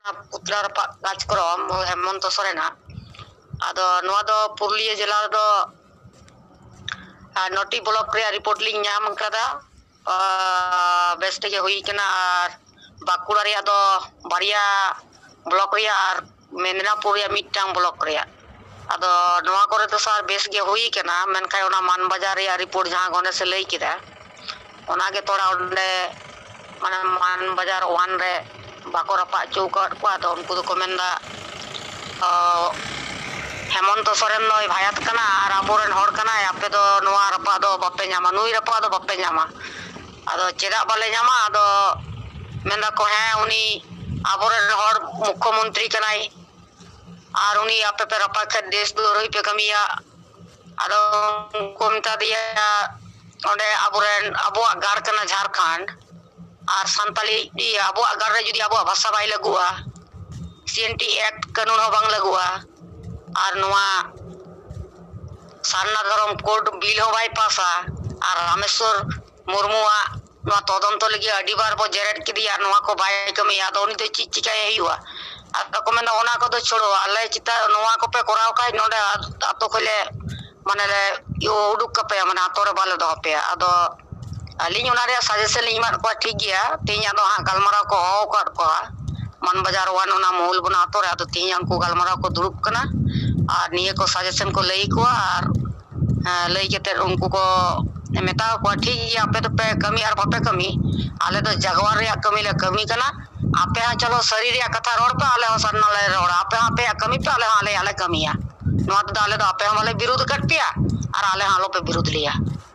पुतला रपा कार्यक्रम हेमंत सोरेना आदो नोआ दो पुरुलिया जिला दो नोटी ब्लॉक रे रिपोर्ट लिंग नाम कदा बेस्ट के हुई कना बाकुड़ा रे दो बारिया ब्लॉक रे मेदिनापुर रे मिटटांग ब्लॉक रे आदो नोआ करे तो सर बेस के हुई कना मेनखाय ओना मान बाजार रे रिपोर्ट जहां गने से लई किदा ओना के तोड़ा ओंडे माने मान बाजार वन रे बाको रपा चौकट को आदो उनको को मेंदा हेमंत सोरेन नो भायात कना आर आबोरेन हर कना आपे दो नोआ रपा दो बापे न्यामा नुई रपा दो बापे न्यामा आदो चेदा बाले न्यामा आदो मेंदा को है उनी आबोरेन हर मुख्यमंत्री कनाई आर उनी आपे पे रपा के देश द्रोही पे कमिया आदो को मिता दिया ओंडे आबोरेन अबोआ गार कना झारखंड आर संताली अबो अगर रे जुदी अबो भाषा बाई लगुआ सीएनटी एक्ट कानून हो बांग लगुआ आर नोआ सारना धरम कोर्ट बिल हो बाई पासा आर रामेश्वर मुर्मुआ नोआ तदंत लगी अडी बार बो जेरेट किदिया नोआ को बाई कमी आदो उनी तो चिच चिकाय हियुआ आदो को मेना ओना को दो छोड़ो आले चिता नोआ को पे कराव काई नोडे आतो खले माने ले यो उडुक कपे माने आतो रे बाले दो पे आदो अलिंग उनारे सजेशन लिंग मा को ठीक गया तीन आदो हां गलमरा को हो कर को मन बाजार वन उना मूल बना तो रे आदो तीन उनको गलमरा को दुरुप कना और निये को सजेशन को लई को और लई केते उनको को मेता को ठीक गया आपे तो पे कमी और बापे कमी आले तो जगवार रे कमी ले कमी कना आपे हां चलो शरीर रे कथा रोड पे आले हो सरना ले रोड आपे हां पे कमी पे आले हां आले कमिया नो तो आले तो आपे हमले विरोध कर पिया और आले हां लो पे विरोध लिया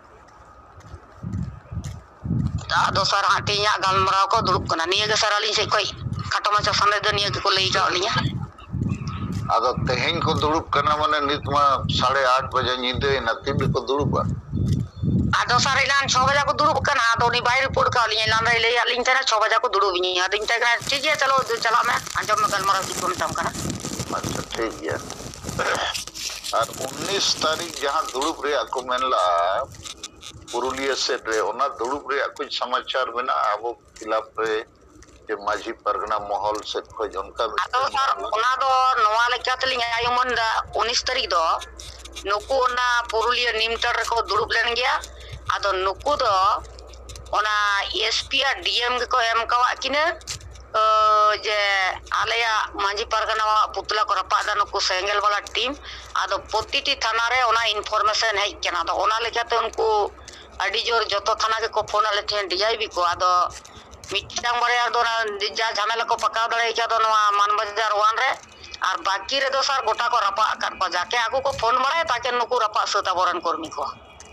दोसर हाटी गलमराव को दुरुप कना निये के सर अली से कोई खाटो माचा संदे दो निये को लई का लिया आदो तेहेन को दुरुप कना माने नितमा 8:30 बजे नींदे न तीन को दुरुप आदो सर इलान 6 बजे को दुरुप कना आदो नी बाई रिपोर्ट का लिया लान रे ले अलिन तेरा 6 बजे को दुरुप नी आदो इन तक ठीक है चलो चला मैं अंजम में गलमराव की कोन तम कना अच्छा ठीक है और 19 तारीख जहां दुरुप रे को मेनला पुरुलिया से रे ओना दुरुप रे कुछ समाचार बिना अब खिलाफ रे जे माझी परगना माहौल से खोज उनका तो सर ओना दो नवा लेका तलिंग आयुमन दा 19 तारीख दो नुकु ओना पुरुलिया निमटर रे को दुरुप लेन गया आदो नुकु दो ओना एसपी आ डीएम को एम कवा किने जे आलेया माझी परगना पुतला को रपा दा नुकु सेंगल वाला टीम आदो प्रतिटी थाना रे ओना इनफॉरमेशन है केना दो ओना लेकाते उनको अडी जोर जतो थाना के को फोन आले थे डीआईबी को आदो मिटांग बारे दो जा झमेला को पकाव दड़े के दो नवा मान बाजार वन रे और बाकी रे दो सर गोटा को रपा कर को जाके आगु को फोन मारे ताकि नुकु रपा सता बोरन कर्मी को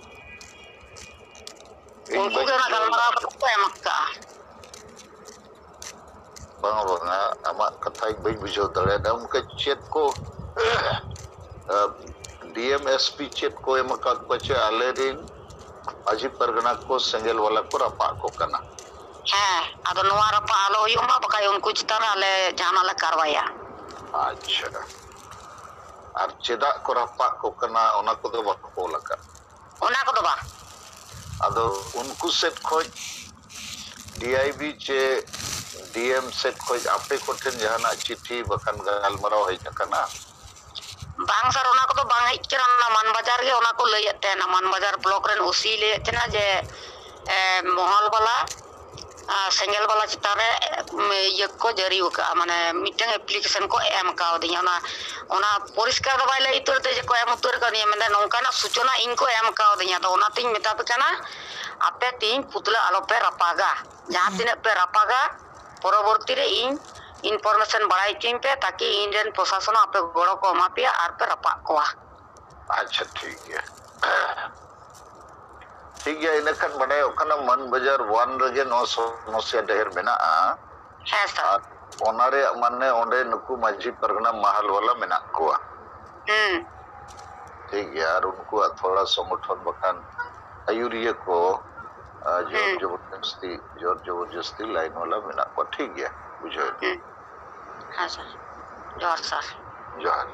उनको के ना गलमरा को एमका बांगरोना आमा कथाई बई बुझो दड़े दा उनके चेत को डीएमएसपी चेत को एमका बचे आले दिन माझी परगना को सेंगल वाला को रपा को कना है आदो नवा रपा आलो हुयुमा बका उनको चितार आले जानाला कारवाया अच्छा और चेदा को रपा को कना ओना को दो बको लका ओना को दो बा आदो उनको सेट खोज डीआईबी चे डीएम सेट खोज आपे को ठन जहाना चिट्ठी बकन गलमराव है कना बांग सर ओना को तो बांग हिच करना मान बाजार के ओना को लयते ना मान बाजार ब्लॉक रेन उसी लेते ना जे मोहल वाला सेंगल वाला चितारे ये को जरी का माने मीटिंग एप्लीकेशन को एम का दिया ना ओना परिष्कार दबाई ले इतर ते जे को एम उतर का दिया मेंदा नोका ना सूचना इनको एम का दिया तो ओना तिन मेता पे कना आपे तीन पुतला आलो पे रपागा जहां तिने पे रपागा परवर्ती रे इन इनफॉरमेशन बढ़ाई चिन पे ताकि इंडियन प्रशासन आपे गड़ो को मा पे आर पे रपा को अच्छा ठीक है इनकन बने ओकना मन बाजार वन रगे नो समस्या ढेर मेना है सर ओनारे माने ओंडे नुकु माझी परगना महल वाला मेना को ठीक है और उनको थोड़ा संगठन बखान आयुरिया को जोर जबरदस्ती लाइन वाला मेना को ठीक है बुझो हां सर जोर सर जोर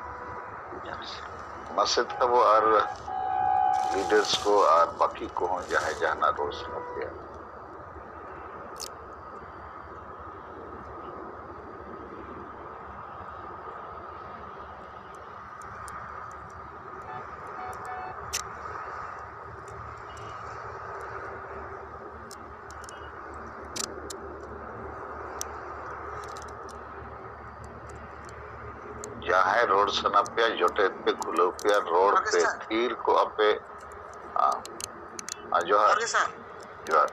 मसद तब और लीडर्स को और बाकी को हो जहाँ जहाँ रोज होते हैं जहां रोड सना पे जोटे पे खुलो पे रोड पे थीर को अपे जोहार जोहार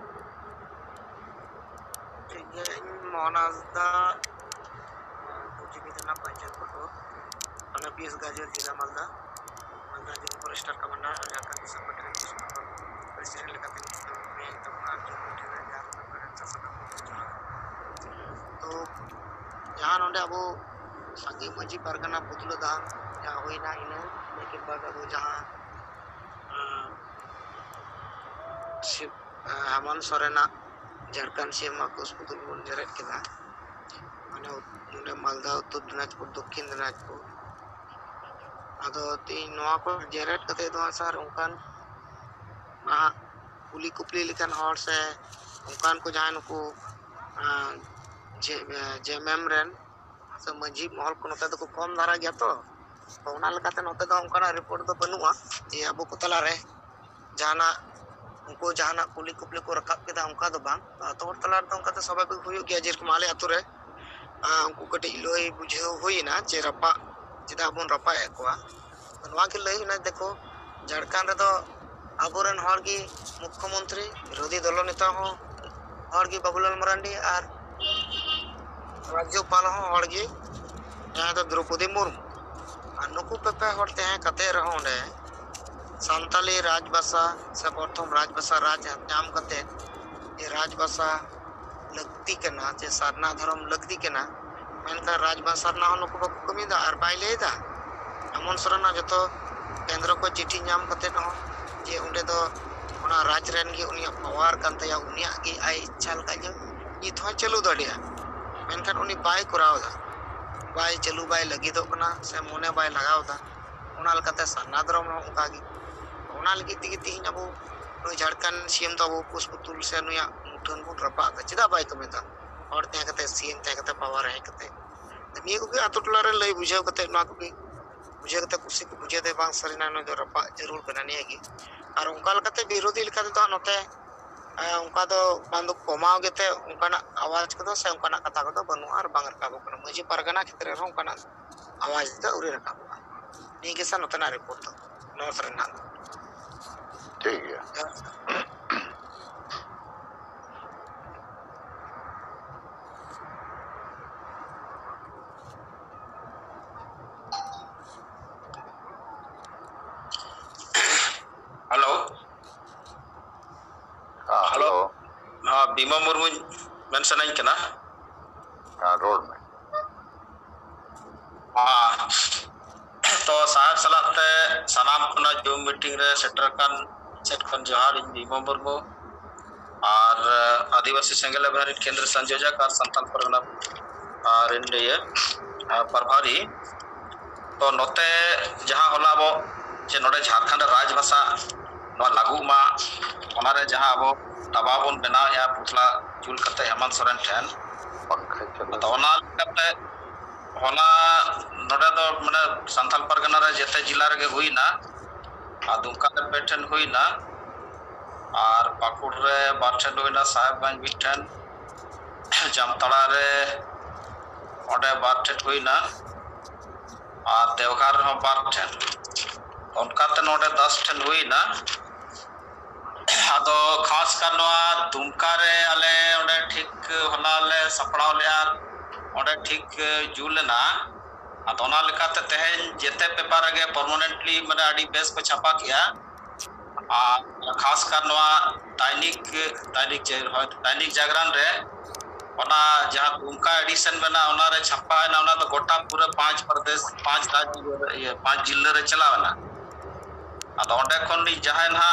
मोनाजदा जीवितना पंचायत को अना 20 गाजर जिला मालदा मालदा जिला फॉरेस्टर कमांडर झारखंड संगठन प्रेसिडेंट लेकाते में तबना जो मीटिंग रे तो यहाँ नोंडे अब संगी मजी पारगना बुदलो दान जहाँ होइना इना के बाद अब जहाँ हेमंत सोरेना झारखंड सीएम माकुस पुतुल बन जरेट केदा माने नोंडे मालदा उत्तर दिनाजपुर दक्षिण दिनाजपुर आदो ती नोआ को जरेट कते दो सर उनकान मा कुली कुपली लिखन हॉर से उनकान को जहाँ नुको जेएमएम रेन से मजी महल को नोते तो कम धारा गया तो ओना लकाते नोते दो उनकाना रिपोर्ट दो बनुआ जे अब को तला रे जाना उनको जहाना कुली कुपली को रकाब केदा उनका दो बांग तो और तला तो उनका तो स्वाभाविक हुई गया जेर माले आतु रे उनको कटी लोई बुझे हुई ना जे रपा चिदा बन रपा एकवा नवा के लई ना देखो झारखंड रे तो आबोरन हर की मुख्यमंत्री विरोधी दल नेता हो हर की बाबूलाल मरांडी और राज्यपाल हो हर की यहाँ तो द्रौपदी मुर्मू और नुकु पेपे हरते हैं कते रहो ने संताली राजभाषा से प्रथम राजभाषा राज नाम कते ये राजभाषा लगती के ना जे सारना धर्म लगती के ना मेनका राजभाषा ना नुकु बाकु कमीदा और बाय लेदा एमन सरना जतो केंद्र को चिट्ठी नाम कते न जे उंडे दो ओना राज रेन गे उनिया पावर कांतया उनिया गे आई इच्छा लका जे नित हो चलू दड़िया मेनखान उनी बाय करावदा बाय चलू बाय लगी दो कना से मोने बाय लगावदा ओना लकाते सारना धर्म उनका गे ओना लगी तिगी तिहिन अब नुई झारखंड सीएम तो अब पुष्पतुल से नुया मुठन बुन रपा चिदा बाय कमेदा और ते कते सीएम ते कते पावर है कते निये को आतु टोला रे लई बुझाव कते ना को बुझे कते कुसी को बुझे दे बांग सरिना न जो रपा जरूर कना निये गी और उनका लकाते विरोधी लिखा तो नोते उनका तो बांदो कमाव गेते उनका आवाज को से उनका कथा को बनु और बांग रकाबो कना मजी परगना क्षेत्र रे उनका आवाज तो उरे रकाबो नी के सा नोतना रिपोर्ट तो नो सरिना ठीक है हेलो हेलो हाँ बीमा मुर्मू मेंशन आई कना रोड में हाँ तो साहब सलाते सनाम खुना जो मीटिंग रे सेटर कन सेट कन जोहार बीमा मुर्मू और आदिवासी संगठन अभियान केंद्र संयोजक और संतान परगना और इंडिया प्रभारी तो नोते जहां होला वो जे नोडे झारखंड राजभाषा लागू मा ओनारे जहां अब दबाव बन बना या पुतला जुल करते हेमंत सोरेन ठेन तो ओना करते ओना नोडे दो माने संथाल परगना रे जेते जिला रे हुई ना आ दुमका रे पेठन हुई ना और पाकुड़ रे बारठन हुई ना साहेबगंज बिठन जामताड़ा रे ओडे बारठन हुई ना और देवघर रे बारठन उनका ते नोडे 10 ठन हुई ना आदो खास कर नवा दुमका रे आले ओडे ठीक होला ले सपड़ाव ले यार ओडे ठीक जुलना आदोना लेकाते तेहन जेते पेपर गे परमानेंटली माने आडी बेस को छापा किया आ खास कर नवा दैनिक जागरण रे ओना जहां दुमका एडिशन बना ओना रे छापा है ना ओना तो गोटा पूरे 5 प्रदेश 5 राज्य ये 5 जिले रे चलावना आदो ओडे खन जहां ना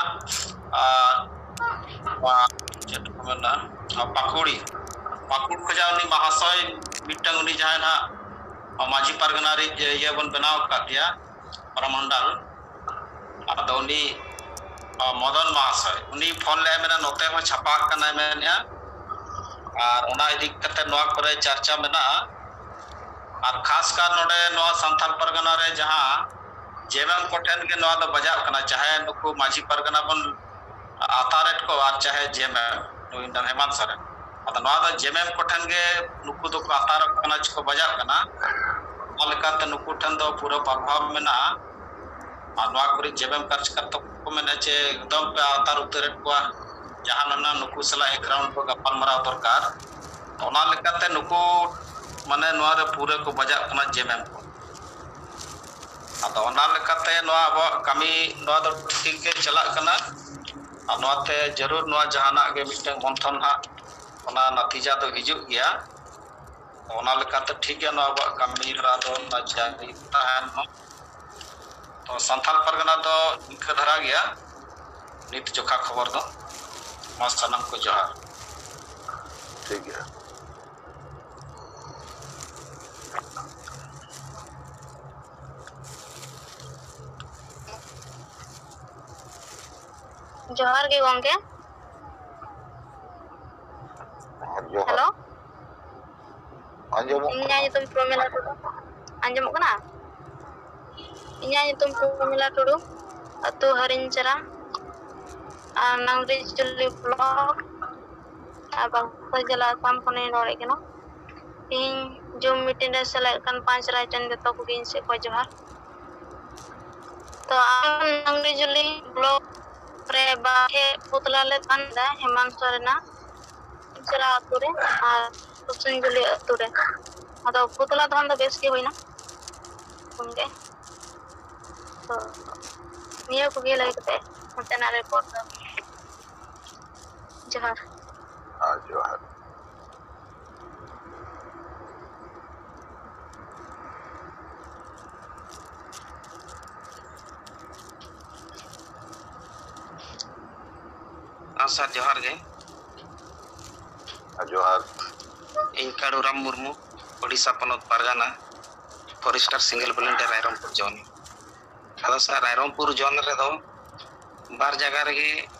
पाकुड़ी पाकुड़ खजा उनी महाशय मिटंग उनी जहां ना माझी परगना रे ये बन बनाव का दिया परमंडल आदो उनी मदन महाशय उनी फोन ले मेना नोते हो छापा कना मेना और ओना इदी कते नोआ करे चर्चा मेना और खास कर नोडे नोआ संथाल परगना रे जहां जेमएम कोठेन के नोआ दो बजाव कना चाहे नुकु माझी परगना बन आतारेट को और चाहे जेमएम नुइन हेमंत सोरेन अद नोआ दो जेमएम कोठेन के नुकु दो आतार कना को बजाव कना लेकाते नुकु ठन दो पूरा प्रभाव मेना और नवा कुरी जेबेम कार्यकर्ता को मेना चे एकदम पे आवतार उतरे को जहां नना नुकु सला एक राउंड को गपाल मराव दरकार ओना लेकाते नुकु माने नवा रे पूरे को बजा कना जेबेम को आदो ओना लेकाते नवा अब कमी नवा दो ठीक के चला कना और नवा ते जरूर नवा जहाना के मिटन मंथन हा ओना नतीजा तो हिजुग गया ओना लेकाते ठीक है नवा कमी रा दो ना जारी ताहन तो संथाल परगना तो इनका धरा गया नित जोखा खबर दो मा सनम को जोहार ठीक है जोहार के गोंगे हेलो अंजमो इन्या तुम प्रोमेला टुडू अंजमो कना इन्या तुम प्रोमेला टुडू अतु हरिंचरा नांगरी चुली ब्लॉक बांको जिला आसाम खने नोरे केनो इन जूम मीटिंग रे सेलेक्ट कन 5 राइटन जतो को गिन से को जोहार तो नांगरी चुली ब्लॉक रे बाहे पुतला ले तंदा हेमंत सोरेना चला अतुरे आ कुसुन जुली अतुरे अदो पुतला धन द बेस के होइना उनके तो निया को गेला इते मतना रिपोर्ट जोहार जोहार सर जोहार गे जोहार इन काडूराम मुर्मू ओडिशा पनत पारगाना forester Sengel volunteer Rairangpur zone अदो सर रायरंगपुर जोन रे दो बार जगह रे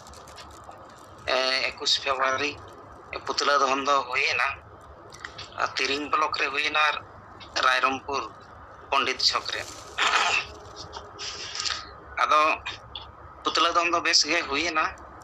21 फरवरी पुतला दहन दो होइना तिरिंग ब्लॉक रे होइना रायरंगपुर पंडित छक रे अदो पुतला दहन दो बेस गे होइना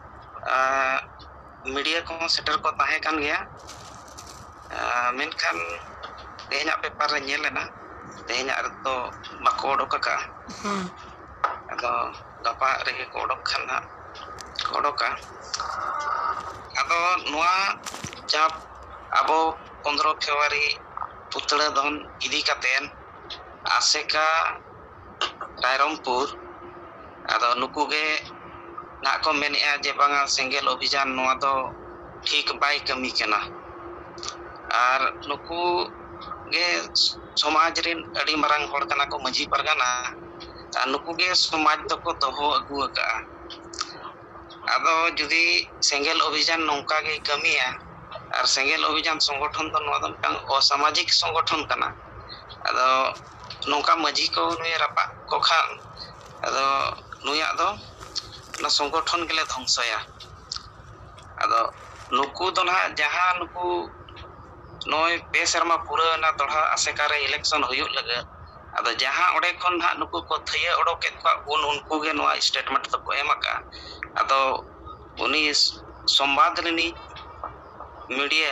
मीडिया को सेटर को ताहे कान गया मेनखान तेहना पेपर रे नेलेना तेहना तो बाको ओडोक का अदो गपा रे को ओडोक खाना ओडोका अदो नुआ जब अबो 15 फरवरी पुतला दहन इदी कातेन आसेका रायरंगपुर अदो नुकु गे ना को मेनेआ जे बांगा सेंगेल अभियान नोआ दो ठीक बाय कमी केना आर नुकु गे समाज रिन अडी मरंग होड़ कना को मजी परगाना आ नुकु गे समाज तो को दोहो अगु का आदो जुदी सेंगेल अभियान नोंका गे कमिया आर सेंगेल अभियान संगठन तो नोआ दो मिटांग असामाजिक संगठन कना आदो नोंका मजी को नुय रापा को खान आदो नुया दो ना संगठन के लिए ध्वंसया अदो नुकु तो ना जहां नुकु नोय पे शर्मा पूरा ना तोड़ा आसेका रे इलेक्शन हुयु लगे अदो जहां ओडे खन ना नुकु को थये ओडोके को उनको गे नोआ स्टेटमेंट तो को एमका अदो उनी संवाद रिनी मीडिया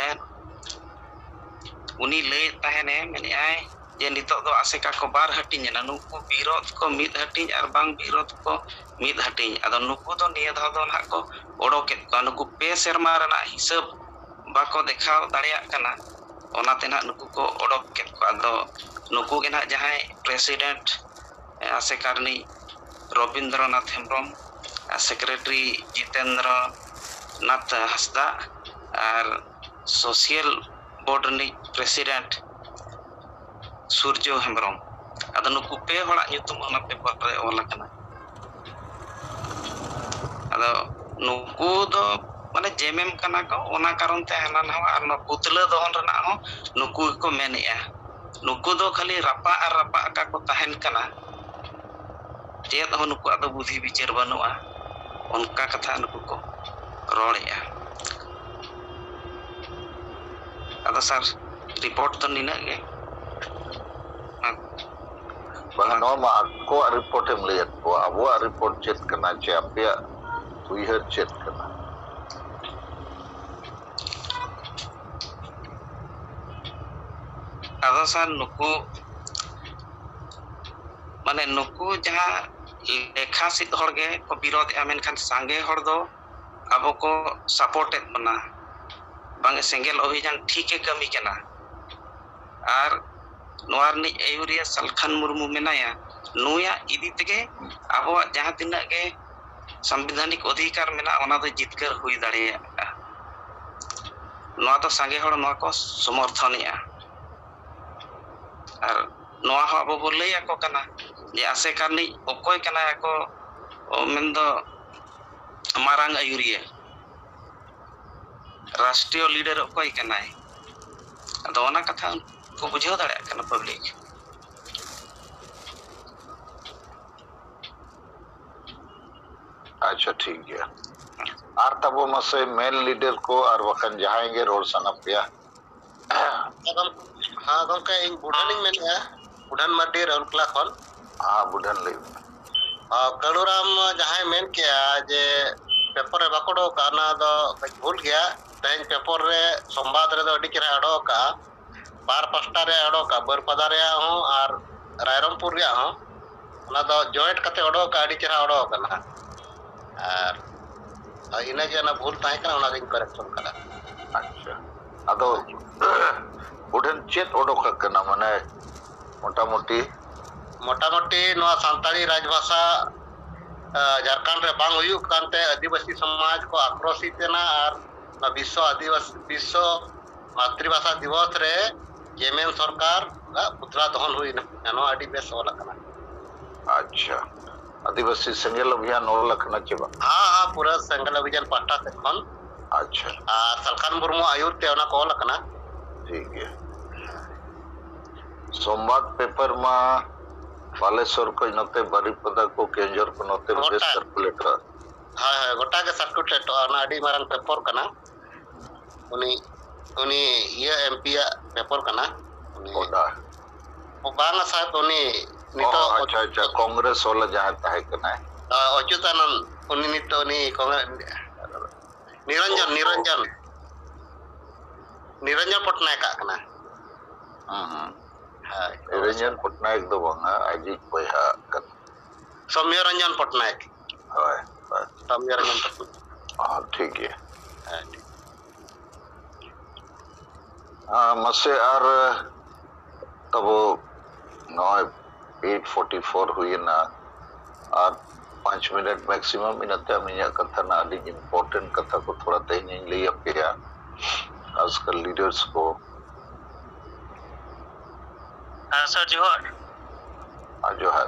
उनी ले ताहेने मेने आय जे नितो दो आसेका को बार हटिन ना नुकु विरोध को मिद हटिन और बांग विरोध को मिद हटिन अदो नुकु दो निया धा दो ना को ओडोके को नुकु पे शर्मा रना हिसाब बाको देखाव दाड़िया कना ओनाते ना नुकु को ओडोके को अदो नुकु गे ना जहां प्रेसिडेंट आसेकारनी रविंद्रनाथ हेम्ब्रम सेक्रेटरी जितेंद्र नाथ हंसदा और सोशल बोर्ड नि प्रेसिडेंट सूर्य हेम्ब्रम अदो नुकु पे होड़ा नुतुम ओना पेपर रे ओला कना अदो नुकु दो माने जेमेम कना को ओना कारण ते हना ना और न पुतला दहन रना हो नुकु को मेनेया नुकु दो खाली रापा और रापा का को तहन कना चेत हो नुकु अदो बुद्धि विचार बनुआ उनका कथा नुकु को रोड़ेया अदो सर रिपोर्ट तो निना गे bang no ma ko report em lihat ko abo report chat kana chapia uiher chat kana अदो सर नुकु माने नुकु जहाँ लेखा सिद्ध हड़ गे को विरोध मेनखान सांगे हड़ दो अब को सपोर्ट बना बांगे सेंगेल अभियान ठीक कमी कना और नोआर नि एयुरिया सलखान मुर्मू मेनाया नुया इदी तेगे अब जहाँ तिना के संवैधानिक अधिकार मेना ओना दो जितकर हुई दाड़े नोआ तो सांगे हड़ नोआ को समर्थनिया और नोआ हो अब बो लैया को कना जे आसे कानी ओकोय कना को मेंदो मारांग आयुरिया राष्ट्रीय लीडर ओकोय कनाय अदो ओना कथा को बुझाव दाड़े कना पब्लिक अच्छा ठीक है और तब वो मसे मेन लीडर को और वकन जाएंगे रोड सनप या हाँ गंका इन बुढ़ानी में है बुढ़ान मड्डी राउरकेला खन हाँ बुढ़न ले कड़ूराम जहाँ मेन किया जे पेपर रे बाकोडो काना दो भूल गया तेज पेपर रे संवाद रे दो अडी चेहरा अडो का बार पास्टा रे अडो का बरपदा रे हूं और रायरमपुर रे हूं ओना दो जॉइंट कते अडो का अडी चेहरा अडो कना और इना जे ना भूल ताहे कना ओना दिन करेक्शन करा अच्छा अदो बुढ़न चेत ओडोक कना माने मोटा मोटी नोआ सांताली राजभाषा झारखंड रे बांग हुयुक कांते आदिवासी समाज को आक्रोशित ना और विश्व आदिवासी विश्व मातृभाषा दिवस रे जेमेन सरकार पुतला दहन हुई ना अडी बेस ओला कना अच्छा आदिवासी सेंगेल अभियान और लखना चेबा हाँ पूरा सेंगेल अभियान पाटा से खन अच्छा सलखान मुर्मू आयुर ते ओना को लखना ठीक है संवाद पेपर में बालेश्वर को नते बारिपदा को केंजर को नते बेस सर्कुलेटर हां गोटा के सर्कुलेटर ओना अडी मारन पेपर कना उनी ये एमपी पेपर कना ओडा ओ बांगा साहब उनी नितो अच्छा कांग्रेस वाला जहां ताहे कना अच्युतानंद उनी नितो उनी निरंजन पटनायक कना निरंजन पटनायक दो बंगा अजित बया कन सौम्य रंजन पटनायक हाय सौम्य रंजन पटनायक हां ठीक है मसे और तब 8:44 हुई ना और 5 मिनट मैक्सिमम इनते मिया कथा ना अडी इंपॉर्टेंट कथा को थोड़ा तई ले अपिया खासकर लीडर्स को सर जोहर जोहर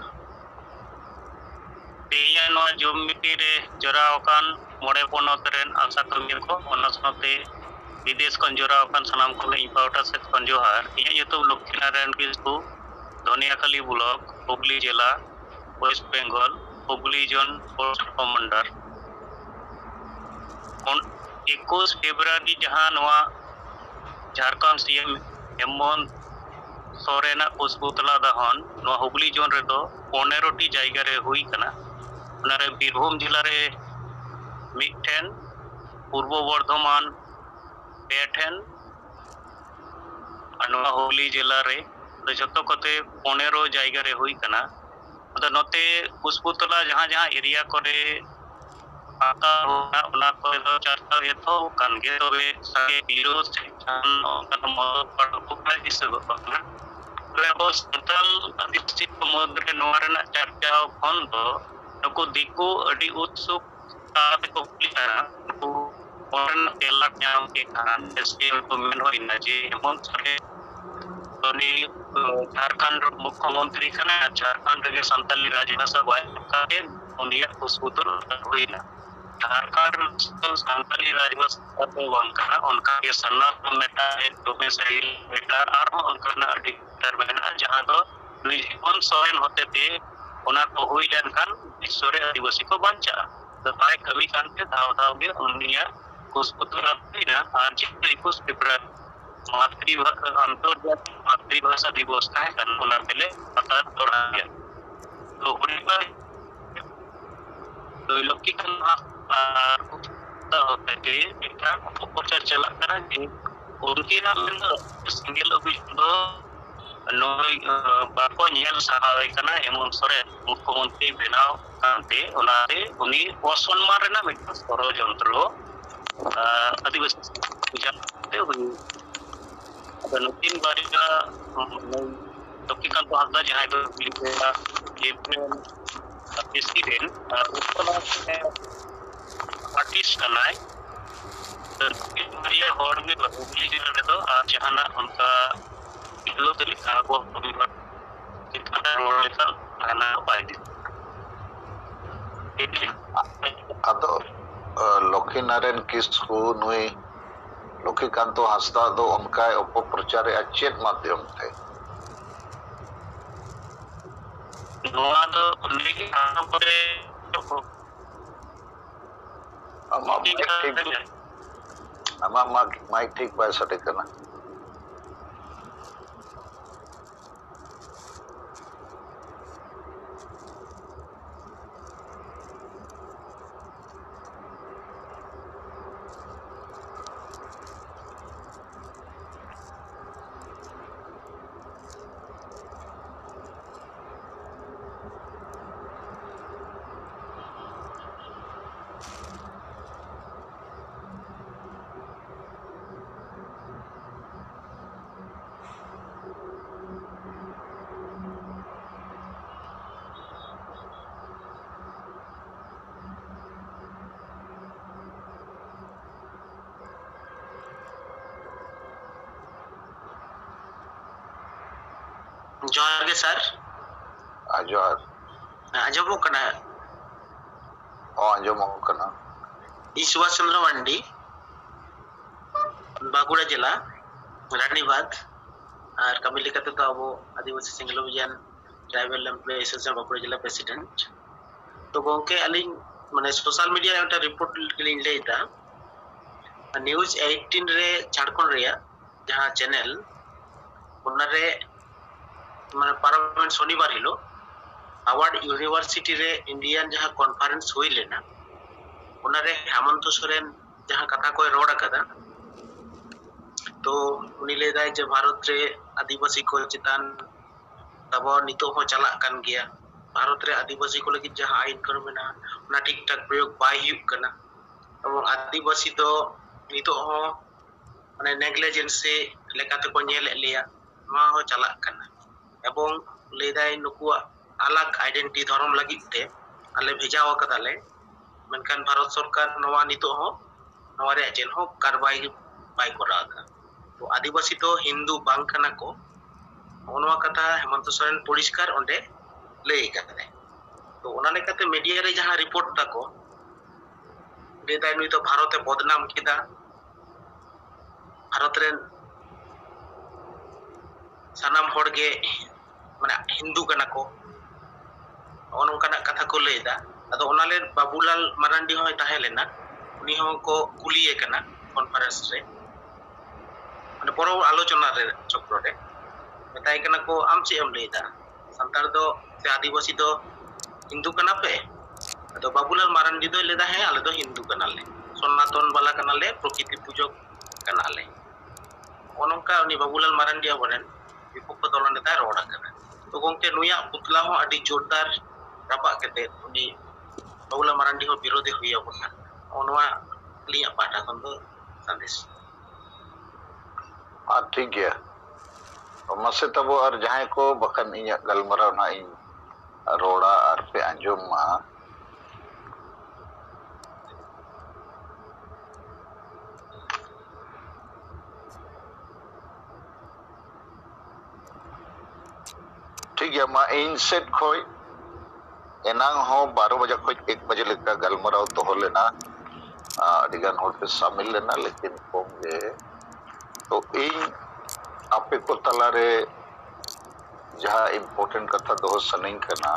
तेया नो जुम मीटिंग रे जोराव कान मोड़े पोनत रेन आशा कर्मी को ओना साथे विदेश कन जोराव कान सनाम को इन पाउटा से कन जोहर इया युतुब लक्ष्मीनारायण किसकु धनियाखाली ब्लॉक हुगली जिला West Bengal Hooghly zone post commander 21 February जहां नवा झारखंड सीएम हेमंत सोरेना पुष्पुतला दहन नवा हुगली जोन रे दो 15 टी जायगा रे हुई कना उनारे बीरभूम जिला रे मिठेन पूर्व वर्धमान पेठेन नवा हुगली जिला रे जतो कते 15 जायगा रे हुई कना अद नते पुष्पुतला जहां जहां एरिया करे आता होना उना को दो चर्चा एथो कान गे तबे सगे विरोध से कान मदद पर को दिस बकना रे संताल आदिवासी समुद्र नोरना चर्चा खन दो नको दिको अडी उत्सुक ताद को प्लिया को ओरन तेला न्याम के खान एसपी को मेन होइना जे हेमंत सोरेन तोनी झारखंड मुख्यमंत्री कना झारखंड रे संताली राजभाषा बाय काके उनिया पुष्पुतल होइना झारखंड संताली राजभाषा को वंका उनका के सन्ना मेटा तो में सही बेटा और उनका ना डिक्टर बना जहां तो जीवन सोरेन होते थे उना को हुई लेनखान विश्वरे आदिवासी को बंचा तो भाई कभी कान के धाव के उनिया पुष्पुतल ना आज 21 फेब्रुआरी मातृभाषा अंतर्जातीय मातृभाषा दिवस है उना पहले पता तोड़ा गया तो हुई पर तो लोग की होते थे इनका उपचार चला करा कि उनकी नाम सिंगल अभियान ᱱᱚᱭ ᱵᱟᱠᱚ ᱧᱮᱞ ᱥᱟᱦᱟᱣᱮ ᱠᱟᱱᱟ ᱦᱮᱢᱚᱱᱛ ᱥᱚᱨᱮᱱ ᱢᱩᱠᱷᱚᱢᱚᱱᱛᱨᱤ ᱵᱮᱱᱟᱣ ᱠᱟᱱᱛᱮ ᱚᱱᱟᱛᱮ ᱩᱱᱤ অসম্মান ᱨᱮᱱᱟᱜ ᱢᱤᱫᱴᱟᱝ ষড়যন্ত্র আদিবাসী বুঝাতে ᱦᱩᱭᱩᱜ ᱟᱫᱚ ᱱᱩᱠᱤᱱ ᱵᱟᱨᱭᱟ লক্ষ্মীকান্ত হাসদা ᱡᱟᱦᱟᱸᱭ ᱫᱚ প্রেসিডেন্ট আর্টিস্ট ᱠᱟᱱᱟᱭ ᱱᱩᱠᱤᱱ ᱵᱟᱨᱭᱟ ᱦᱚᱲ ᱜᱮ ᱦᱩᱜᱽᱞᱤ ᱡᱮᱞᱟ ᱨᱮᱫᱚ ᱟᱨ ᱡᱟᱦᱟᱱᱟᱜ ᱚᱱᱠᱟ ᱵᱤᱨᱳᱫ ᱞᱮᱠᱟ ᱟᱵᱚ ᱨᱚᱲ ᱞᱮᱠᱟ ᱡᱟᱦᱟᱱᱟᱜ ᱵᱟᱭ ᱟᱫᱚ ᱞᱚᱠᱷᱤᱱᱟᱨᱟᱭᱚᱱ ᱠᱤᱥᱠᱩ ᱱᱩᱭ লক্ষ্মীকান্ত হাসদা ᱫᱚ ᱚᱱᱠᱟᱭ অপপ্রচারেᱜᱼᱟ ᱪᱮᱫ ᱢᱟᱫᱽᱫᱷᱚᱢ ᱛᱮ? ᱱᱚᱣᱟ ᱫᱚ ᱩᱱᱤ ᱯᱚᱨᱮ ᱟᱢᱟᱜ ᱢᱟইᱠ ᱴᱷᱤᱠ ᱵᱟᱭ ᱥᱟᱰᱮ ᱠᱟᱱᱟ। जोहार गे सर जोहार आजमोग कना आंजमोग कना ई सुभाष चंद्र मांडी बांकुड़ा जिला रानीबाग और कमी लेकाते तो अब आदिवासी सिंगल अभियान ट्राइबल एम्प्लॉय एसोसिएशन बांकुड़ा जिला प्रेसिडेंट तो गोंके अलिंग माने सोशल मीडिया एटा रिपोर्ट लिंग लेदा न्यूज 18 रे झारखंड रेया जहां चैनल उनरे माने पार्लियामेंट शनिवार हिलो हार्वर्ड यूनिवर्सिटी रे इंडियन जहां कॉन्फ्रेंस हुई लेना उनरे हेमंत सोरेन जहां कथा को रोड कदा तो उनी लेदा जे भारत रे आदिवासी को चितान तब नितो हो चला कान गया भारत रे आदिवासी को लगी जहां आईन कर मेना उना ठीक ठाक प्रयोग बाय हुई कना और आदिवासी तो नितो हो माने नेग्लिजेंसी लेकाते को नेल लिया मा हो चला कना एवं लेदाय नुकुआ अलग आइडेंटिटी धर्म लगिते आले भेजाव कदाले मनकान भारत सरकार नवा नितो हो नवा रे चेन हो कार्रवाई बाय करादा तो आदिवासी तो हिंदू बांग कना को ओनवा कथा हेमंत सोरेन परिष्कार ओंडे लई कादे तो ओना लेकाते मीडिया रे जहां रिपोर्ट ताको लेदाय नुई तो भारते बदनाम किदा भारत रे सानाम होड़गे माने हिंदू कना को ओनकाना कथा को लेदा अदो ओनाले बाबूलाल मारांडी होय ताहे लेना उनी हो को कुलिए कना कॉन्फ्रेंस रे माने बड़ो आलोचना रे चक्र रे बताय कना को आम चे एम लेदा संतार दो से आदिवासी दो हिंदू कना पे अदो बाबूलाल मारांडी दो लेदा है आले दो हिंदू कना ले सनातन वाला कना ले प्रकृति पूजक कना ले ओनका उनी बाबूलाल मारांडी आवरन विपक्ष दल नेता रोड कना तो गोंके नुया पुतला हो अडी जोरदार रपा केते उनी बाबूलाल मारांडी हो विरोधी हुई अबना ओनवा लिया पाटा खन दो संदेश ठीक गया मसे तबो और जहां को बखन इया गलमरा ना इन रोड़ा और पे अंजुम मा ठीक है मा इन सेट खोई एनांग हो 12 बजे खोई 1 बजे लेका गलमराव तो हो लेना अडिगान होड़ पे शामिल लेना लेकिन कोंगे तो इन आपे को तलारे जहां इम्पोर्टेंट कथा दो सनिंग करना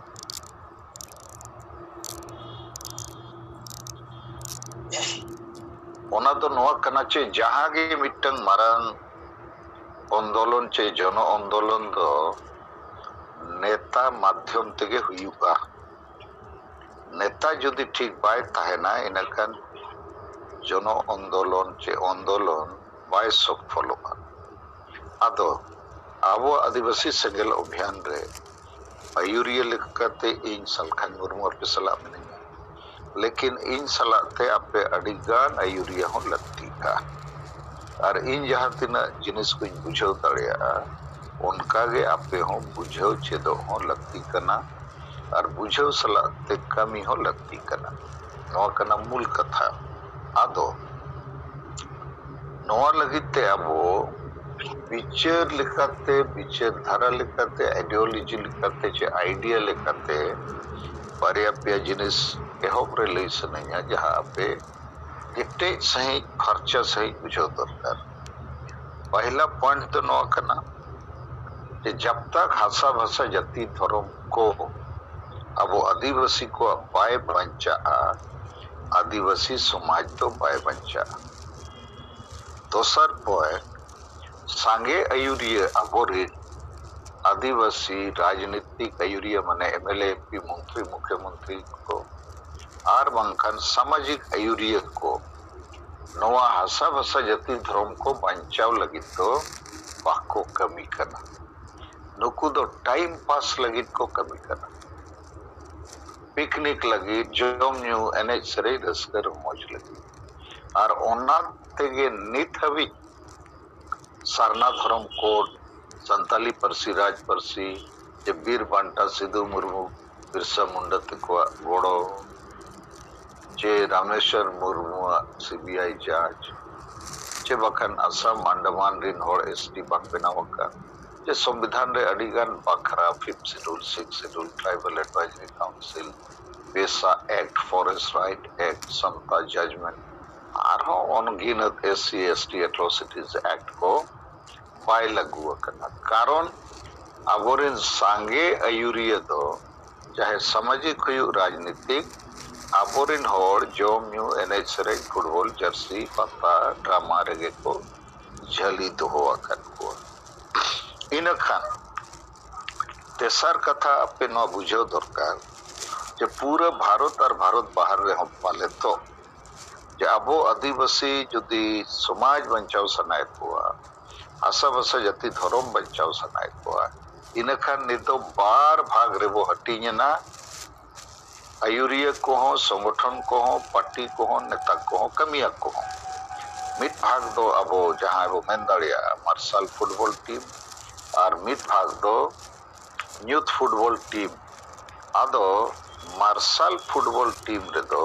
ओना तो नोआ कना चे जहां गे मिटंग मारांग आंदोलन चे जन आंदोलन दो नेता माध्यम तेगे हुयुगा नेता जुदी ठीक बाय ताहेना इनखान जन आंदोलन चे आंदोलन बाय सफलोगा आदो आबो आदिवासी सेंगेल अभियान रे आयुरिया लेकाते इन सलखान मुर्मू और पिसला मिनिया लेकिन इन सलाते आपे अडिगान आयुरिया हो लगती का और इन जहां तिना जिनिस को बुझाव दाड़िया उनका गे आपे हो बुझाव चेदो हो लगती कना और बुझाव सलाते कमी हो लगती कना नवा कना मूल कथा आदो नवा लगिते आबो विचार लिखाते विचार धारा लिखाते आइडियोलॉजी लिखाते चे आइडिया लिखाते बारिया पे जिनिस एहोब रे लई सनैया जहां पे किटे सही खर्चा सही बुझो दरकार पहला पॉइंट तो नवा कना कि जब तक हासा भाषा जाति धर्म को अब आदिवासी को बाय बंचा आदिवासी समाज तो बाय बंचा दोसर पॉइंट सांगे आयुरिया अबोरी आदिवासी राजनीतिक आयुरिया माने एमएलए एमपी मंत्री मुख्यमंत्री को आर बंखान सामाजिक आयुरिया को नवा हासा भाषा जाति धर्म को बंचाव लगी तो बाको कमी करना नुकु दो टाइम पास लगी को कमी करना पिकनिक लगी जोम न्यू एनएच सरे रस्कर मौज लगी और ओना तेगे नित हवी सारना धर्म कोड संताली परसी राज परसी जे बीर बांटा सिद्धू मुर्मू बिरसा मुंडा तको गोड़ो जे रामेश्वर मुर्मू सीबीआई जांच जे बखन असम अंडमान रिन होड़ एसटी बाक बनावका जे संविधान रे अडिगान बाखरा 5th schedule 6th schedule tribal advisory council PESA act forest right act Samatha judgment आरो अनगिनत एससी एसटी एट्रोसिटीज एक्ट को बाय लगू करना कारण अबोरिन सांगे आयुरिया दो चाहे सामाजिक हुई राजनीतिक अबोरिन होड़ जोम न्यू एनएच सरे फुटबॉल जर्सी पत्ता ड्रामा रेगे को झली दोहो अकन को इन खान तेसर कथा अपे न बुझो दरकार जे पूरा भारत और भारत बाहर रे हम पाले तो जे अबो आदिवासी जुदी समाज बंचाव सनाय हुआ आशा भाषा जाति धर्म बंचाव सनाय हुआ इन खान नितो बार भाग रे वो हटी ना आयुरिया को हो संगठन को हो पार्टी को हो नेता को हो कमिया को हो मित भाग दो अबो जहां वो मेन दाड़िया मार्शल फुटबॉल टीम और मित भाग दो यूथ फुटबॉल टीम आदो मार्शल फुटबॉल टीम रे दो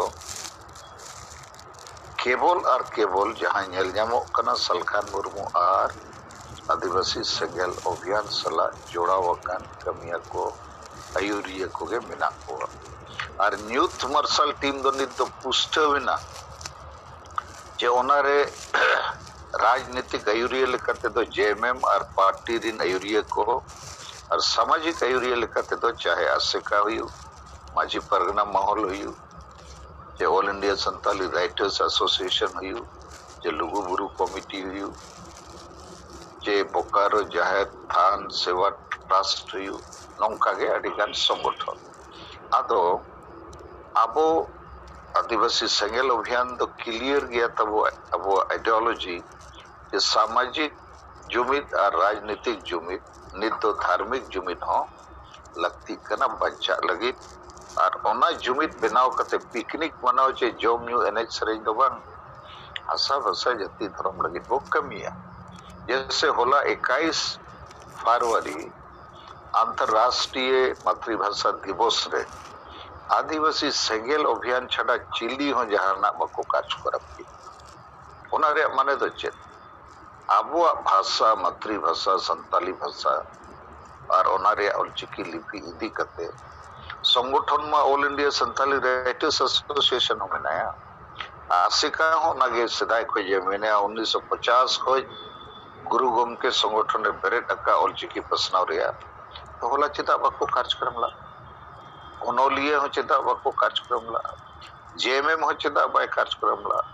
केबल और केबल जहां नेल जामो कना सलखान मुर्मू और आदिवासी सेगेल अभियान सला जोड़ावकान कमिया को आयुरिया को गे मिना को और यूथ मार्शल टीम दो नित दो पुष्टविना जे ओनारे राजनीतिक आयुरिया लेकाते दो जेएमएम और पार्टी रिन आयुरिया को और सामाजिक आयुरिया लेकाते दो चाहे आसेका हुई माजी परगना माहौल हुई जे all India Santali writers association हुई जे लुगु बुरु कमिटी हुई जे बोकारो जाहेर थान सेवा ट्रस्ट हुई नौका गे अडिगान संगठन आदो अबो आदिवासी सेंगेल अभियान तो क्लियर गया तब अबो आइडियोलॉजी जे सामाजिक जुमिद और राजनीतिक जुमिद नित तो धार्मिक जुमिद हो लगती कना बच्चा लगी और ओना जुमिद बनाव कते पिकनिक मनाव चे जोम न्यू एनएच सरे दो बांग आशा भाषा जाति धर्म लगी वो कमिया जैसे होला 21 फरवरी अंतरराष्ट्रीय मातृभाषा दिवस रे आदिवासी सेंगेल अभियान छड़ा चिल्ली हो जहाना बको काज करब ओना रे माने तो चेत आबो भाषा मातृभाषा संताली भाषा और ओना रे ऑलचिकी लिपि इदी कते संगठन में all India Santali writers association हो मेनाया आसिका हो नागे सदाय को जे मेने 1950 को गुरु गोमके संगठन रे बेरे टका ऑलचिकी पसनाव रे तो होला चिता बको कार्यक्रम ला ओनोलिया हो चिता बको कार्यक्रम ला जेएमएम हो चिता बाय कार्यक्रम ला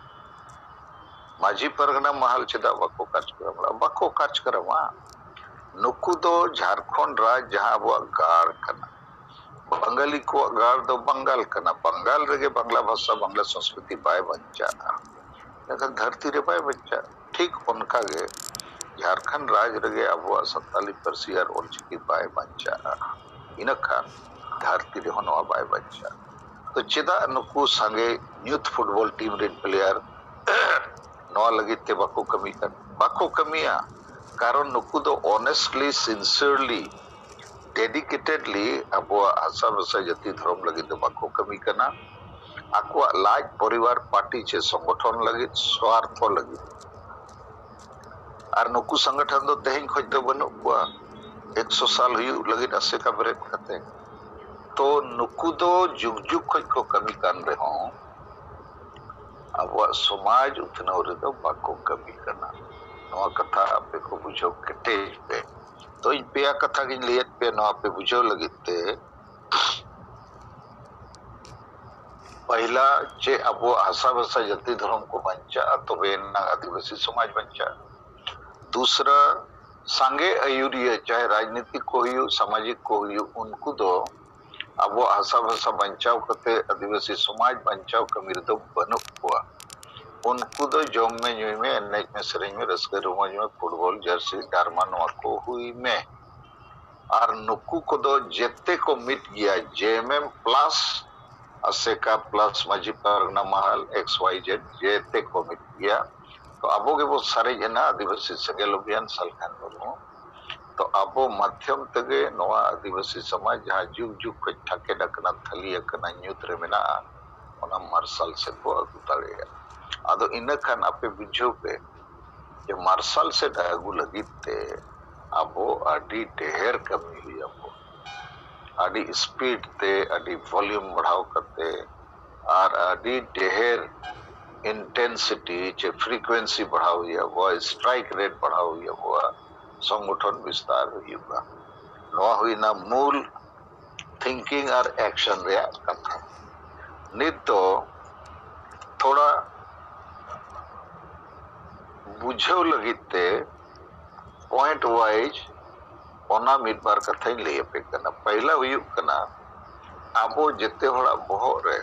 माजी परगना महल चिता बको कार्यक्रम नुकु दो झारखंड राज जहां वो गाड़ कना बंगाली को गाड़ दो बंगाल कना बंगाल रेगे बांग्ला भाषा बांग्ला संस्कृति बाय बच्चा लेकिन धरती रे बाय बच्चा ठीक उनका गे झारखंड राज रगे अब सानताली पार्सी और ओलचिकी बाय बंचा इनखान धरती रे होनवा बाय बंचा तो चेदा नुकु संगे यूथ फुटबॉल टीम रे प्लेयर नवा लगित ते बाको कमिया कारण नुकु दो ऑनेस्टली सिंसियरली डेडिकेटेडली अब आशा भाषा जाति धर्म लगित दो बाको कमी करना आको लाज परिवार पार्टी चे संगठन लगित स्वार्थ लगित और नुकु संगठन दो तेहिं खोज दो बनु कुआ 100 साल हुई लगित असेका ब्रेक करते तो नुकु दो जुग जुग खोज को कमी कान रहे हों अब समाज उतना रे दो बाको कमी करना नवा कथा आपे को बुझो केटेज पे तो इन पेया कथा गिन लियत पे नवा पे बुझो लगिते पहला चे अब आशा भाषा जाति धर्म को बंचा तो बेना आदिवासी समाज बंचा दूसरा संगे आयुरिया चाहे राजनीतिक को ही सामाजिक को ही उनको दो अब आशा भाषा बंचाव करते आदिवासी समाज बंचाव कमीर दो बनु हुआ उनको दो जोम में न्यू में एनएच में सरेंज में रसगर रोमांच में फुटबॉल जर्सी डारमान को हुई में और नुकु को दो जेते को मिट गया जेएमएम प्लस असेका प्लस माजी परगना महल XYZ जेते को मिट गया तो अबो के वो सारे जना आदिवासी सगेल अभियान सलखान बनो तो अबो माध्यम तगे नवा आदिवासी समाज जहाँ जुग जुग को ठाके डकना थली अकना न्यूत रे मेना ओना मार्शल से को अगुताड़ेगा आदो इनखान आपे बुझो पे जे मार्शल से दागु लगिते अबो आदि ढेर कमी हुई अबो आदि स्पीड ते आदि वॉल्यूम बढ़ाव करते और आदि ढेर इंटेंसिटी चे फ्रीक्वेंसी बढ़ाव हुई वो स्ट्राइक रेट बढ़ाव हुई वो संगठन विस्तार हुआ नवा हुई ना मूल थिंकिंग और एक्शन रे कथा नित तो थोड़ा बुझो लगिते पॉइंट वाइज ओना मिड बार कथा ले पे करना पहला हुई करना आबो जेते होड़ा बहो रे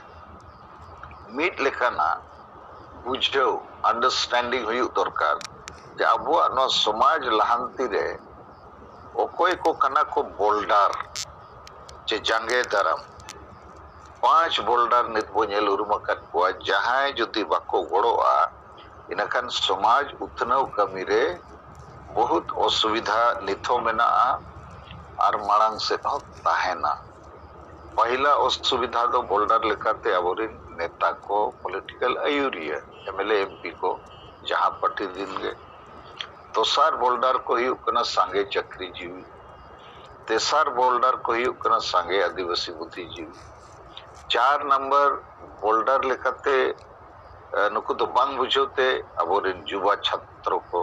मिड लेखाना बुझो अंडरस्टैंडिंग हुई दरकार जे आबो नो समाज लहांती रे ओकोय को कना को बोल्डर जे जंगे दरम 5 बोल्डर नित बो नेल उरुमकत को जहां जुति बाको गोड़ोआ इनखान समाज उतनव कमी रे बहुत असुविधा निथो मेना और मांग से ताहेना पहला असुविधा दो बोल्डर लेकाते अबोरिन नेता को पॉलिटिकल आयुरिया एमएलए एमपी को जहां पट्टी दिन गे दोसार बोल्डर को ही उकना सांगे चक्री जीवी तेसार बोल्डर को ही उकना सांगे आदिवासी बुद्धिजीवी 4 नंबर बोल्डर लेकाते नुकु तो बांग बुझोते अबोरिन युवा छात्रों को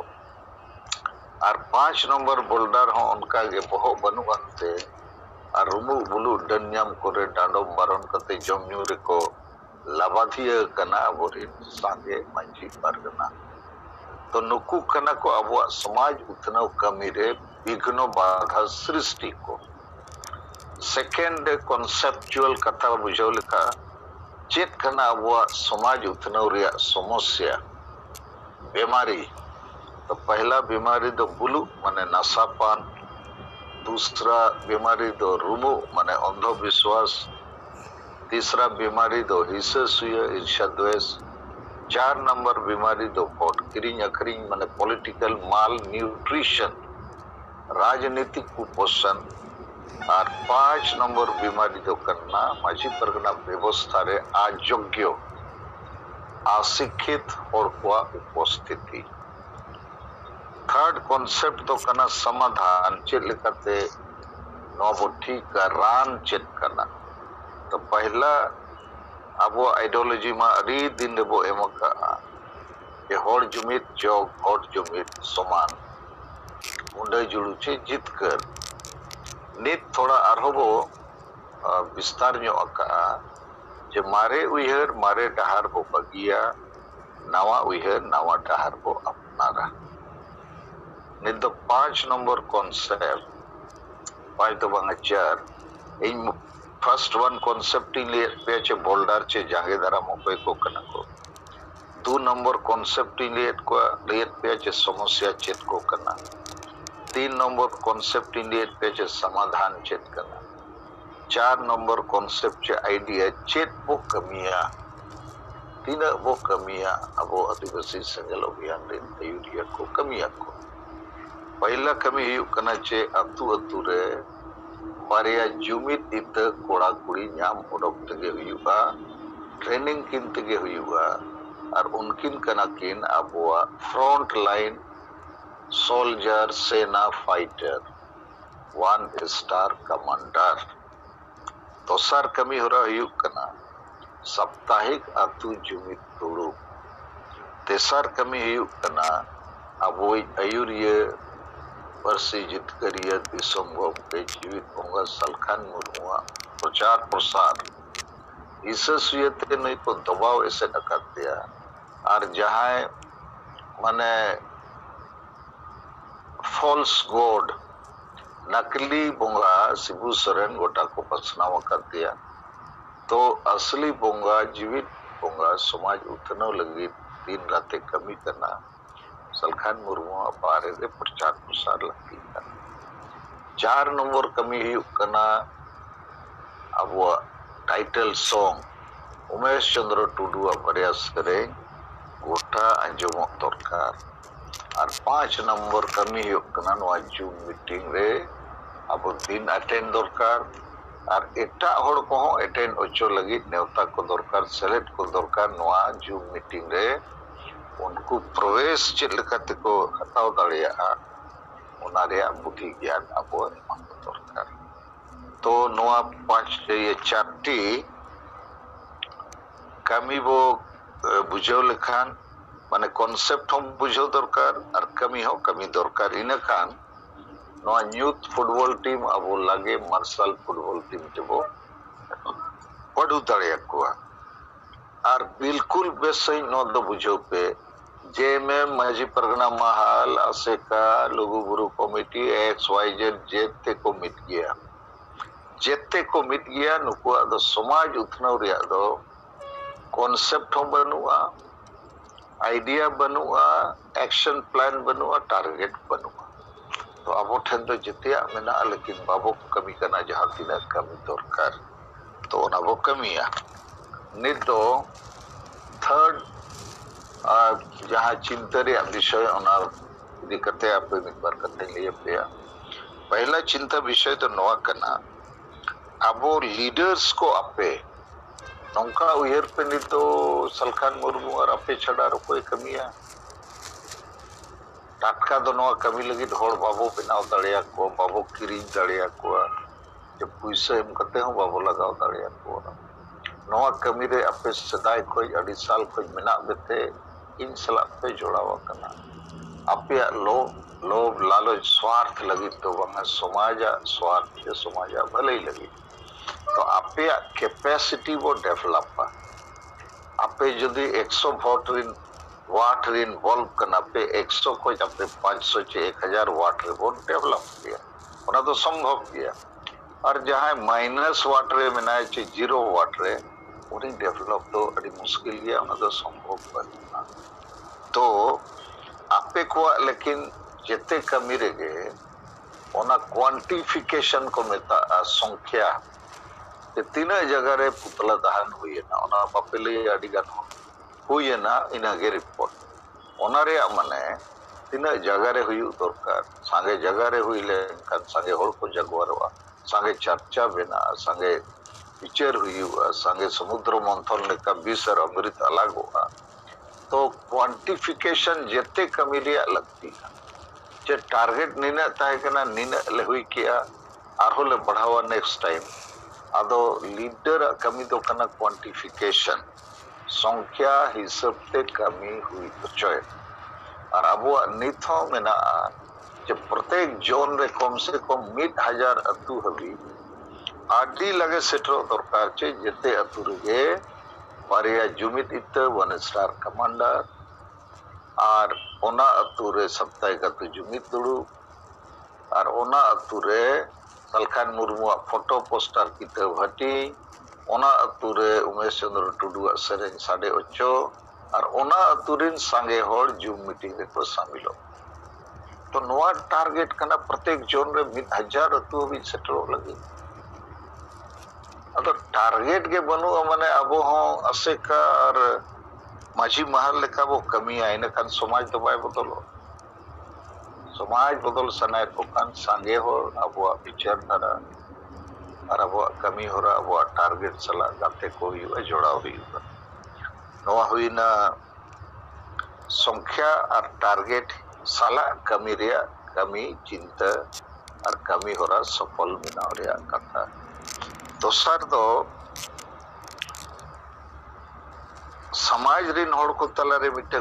और 5 नंबर बोल्डर हो उनका गे बहु बनु अंते और रुमु बुलु डन्याम कोरे डांडोम बारन कते जमन्यू रे को लाभाधिया कना अबोरिन सांगे मंजी परगना तो नुकु कना को अब समाज उतनव कमी रे विघ्न बाधा सृष्टि को सेकेंड कॉन्सेप्चुअल कथा बुझो लिखा चेत कना अब समाज उतनव रे समस्या बीमारी तो पहला बीमारी दो बुलु माने नशापान दूसरा बीमारी दो रुमु माने अंधविश्वास तीसरा बीमारी दो हिंसा ईर्ष्या द्वेष 4 नंबर बीमारी दो वोट किरिंग अखरिंग माने पॉलिटिकल माल न्यूट्रिशन राजनीतिक कुपोषण और 5 नंबर बीमारी दो करना माझी परगना व्यवस्था रे अयोग्य अशिक्षित और हुआ उपस्थिति थर्ड कॉन्सेप्ट तो करना समाधान चेक लेकाते नोबो ठीक का रान चेक करना तो पहला अब आइडियोलॉजी में अड़ी दिन रे बो एमका ये होड़ जुमित जोग होड़ जुमित समान मुंडे जुड़ू छे जितकर नित थोड़ा आरहोबो विस्तार न्यो अका जे मारे उयहर मारे डहार बो बगिया नवा उयहर नवा डहार बो अपनारा नित दो 5 नंबर कॉन्सेप्ट 5 तो बांगा 4 इन फर्स्ट वन कॉन्सेप्ट इन ले पे चे बोल्डर चे जांगे दरा मोपे को कना को 2 नंबर कॉन्सेप्ट लेट पे जे समस्या चेत को करना 3 नंबर कॉन्सेप्ट लेट पे जे समाधान चेत करना 4 नंबर कॉन्सेप्ट जे आइडिया चेत बो कमिया तीना बो कमिया अबो आदिवासी सेंगेल अभियान रे आयुरिया को कमिया को पहला कमी हुई कना चे अतु अतु रे बारिया जुमित इत कोड़ा कुड़ी नाम ओडक तगे हुआ ट्रेनिंग किन तगे हुआ और उनकिन कना किन अबुआ फ्रंट लाइन सोल्जर सेना फाइटर 1 स्टार कमांडर दोसर कमी हो रहा हुई कना साप्ताहिक अतु जुमित दुड़ू तेसर कमी हुई कना अबो आयुरिया परसी जितकरिया दिसम के जीवित होगा सलखान मुर्मुआ प्रचार प्रसार इसते नहीं को दबाव ऐसे न कर दिया और जहाँ माने फॉल्स गॉड नकली बोंगा शिबू सोरेन गोटा को पसनाव कर दिया तो असली बोंगा जीवित बोंगा समाज उतनो लगी दिन रात कमी करना सलखान मुर्मू बारे रे प्रचार प्रसार लगती है 4 नंबर कमी करना अब टाइटल सॉन्ग उमेश चंद्र टुडू प्रयास करे गोटा अंजम दरकार और 5 नंबर कमी करना जूम मीटिंग रे अब दिन अटेंड दरकार और एटा हड़ को अटेंड ओचो लगी नेवता को दरकार सेलेक्ट को दरकार जूम मीटिंग रे उनको प्रवेश चेक को हताव दाड़िया बुद्धि ज्ञान अब दरकार तो 4टी कमी बो बुझाव लेखान माने कॉन्सेप्ट हम बुझाव दरकार और कमी हो कमी दरकार इन खान यूथ फुटबॉल टीम अब लगे मार्शल फुटबॉल टीम जब पढ़ू दाड़िया को और बिल्कुल बेस दो बुझाव पे जे में माजी परगना महल आसेका लघु गुरु कमिटी XYZ जेते को मिट गया नुकुआ दो समाज उथनाव रिया दो कॉन्सेप्ट हो बनुआ आइडिया बनुआ एक्शन प्लान बनुआ टारगेट बनुआ तो अब ठन दो जितिया मेना लेकिन बाबो कमी करना जहां तीना कमी दरकार तो ओना बो कमिया नित दो थर्ड जहाँ चिंता विषय इकते आप बार कते लिए पे पहला चिंता विषय तो नवा करना अब लीडर्स को आपे नौका उयर पे नहीं तो सलखान मुर्मू और आपे छड़ा कोई कमिया टाटका दो नवा कमी लगी हड़ बाबो बनाव दाड़िया को बाबो किरीज दाड़िया को जब पैसा एम करते हो बाबो लगाव दाड़िया को नवा कमी रे आपे सदाय खोज अड़ी साल खोज मेना बेते इन सला पे जोड़ावा करना आपे लोभ लालच स्वार्थ लगी तो वहां समाज स्वार्थ या समाज भले ही लगी तो आपे कैपेसिटी वो डेवलप आपे जदि 100 वोट रिन वाट रिन वॉल्व करना पे 100 को आपे 500 से 1000 वाट रे वोट डेवलप किया उना तो संभव किया और जहां माइनस वाट रे मेना चे 0 वाट रे उन्हें डेवलप तो अड़ी मुश्किल गया उन्हें तो संभव बनना तो आपे को लेकिन जेते कमी रहे उना क्वांटिफिकेशन को मेता संख्या ते तीन जगह रे पुतला दहन हुई ना उना बापेले अड़ी गान हुई ना इना गे रिपोर्ट उना रे माने तीन जगह रे हुई दरकार संगे जगह रे हुई ले कान संगे हड़ को जगवारवा संगे चर्चा बिना संगे विचार हुई संगे समुद्र मंथन लेका विष और अमृत अलग हुआ तो क्वांटिफिकेशन जेते कमी रिया लगती है जे टारगेट निना ताहे कना निना ले हुई किया आरो ले बढ़ावा नेक्स्ट टाइम आदो लीडर कमी तो कना क्वांटिफिकेशन संख्या हिसाब ते कमी हुई चोय और अब नित मेना जब प्रत्येक जोन रे कम से कम 1000 अतु हबी आडी लगे सेटरो दरकार चे जेते अतु रे बारिया जुमित इत 1 स्टार कमांडर और ओना अतु रे सप्ताहिक अतु जुमित दुड़ू और ओना अतु रे सलखान मुर्मू फोटो पोस्टर किताब हटी ओना अतु रे उमेश चंद्र टुडू सेरेन 8.5 और ओना अतुरिन संगे हर जूम मीटिंग रे को शामिलो तो नोआ टारगेट कना प्रत्येक जोन रे 1000 अतु भी सेटल लगी अदो टारगेट के बनु माने अब आसेका और माझी महल लेका वो कमी है इन खान समाज तो बाय बदलो समाज बदल सनाय को कान संगे हो अब विचार धारा और अब कमी हो रहा अब टारगेट सला गाते को हुआ जोड़ाव हुआ नवा हुई ना संख्या और टारगेट साला कमी रिया कमी चिंता और कमी हो रहा सफल मिना रिया कथा दोसर दो समाज रिन होड़ को तलारे मिटे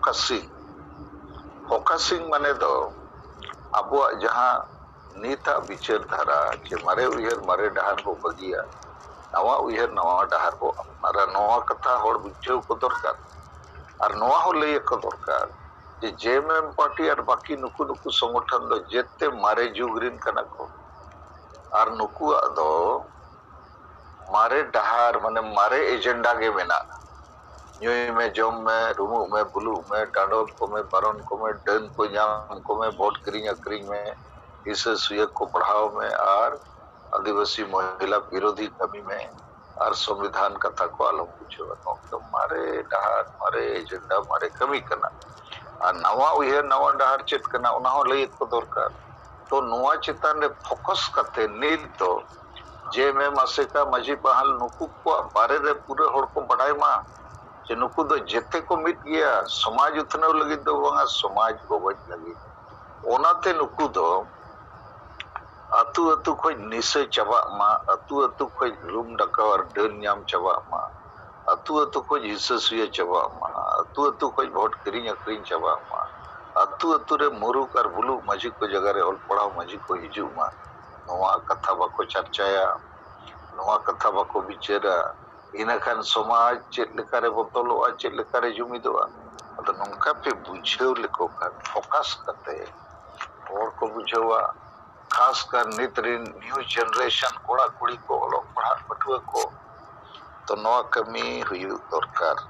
फोकसिंग माने दो अब जहां नीता विचार धारा जे मारे उयहर मारे डहार को बगिया नवा उयहर नवा डहार को मारा नवा कथा होड़ बुझेव को दरकार और नवा हो लय को दरकार जे जेएमएम पार्टी और बाकी नुकु नुकु संगठन दो जेते मारे जुगरिन कना को और नुकु दो मारे डहार माने मारे एजेंडा के मेना न्यूय में जम में रुमु में बुलु में डांडोल को में बारन को में डन को जाम को में वोट करिंग अकरिंग में इस सुयक को बढ़ाव में और आदिवासी महिला विरोधी कमी में और संविधान कथा को आलम पूछो तो मारे डहार मारे एजेंडा मारे कमी करना और नवा उहे नवा डहार चेत करना उना हो लय को दरकार तो नवा चितान रे फोकस करते नील तो जे में मासेका मजी बहाल नुकु को बारे रे पूरे होड़ को बढ़ाई मा जे नुकु दो जेते को मिट गया समाज उतने लगी दो वंगा समाज को बच लगी ओनाते नुकु दो अतु अतु खोज निसे चबा मा अतु अतु खोज रूम डका और डन न्याम चबा मा अतु अतु खोज हिस्सा सुये चबा मा अतु अतु खोज वोट करिंग अकरिंग चबा मा अतु अतु रे मुरुक और बुलु मजी को जगह रे ऑल पढ़ाओ मजी को हिजु मा नवा कथा बाको चर्चाया नवा कथा बाको विचारा इन खान समाज चेत लेकारे बदलोआ चेत लेकारे जुमिदोआ अदो नंका पे बुझेव लेको खान फोकस करते और को बुझेवा खास कर नितरिन न्यू जनरेशन कोड़ा कुड़ी को लोग पढ़ा पटुआ को तो नवा कमी हुई दरकार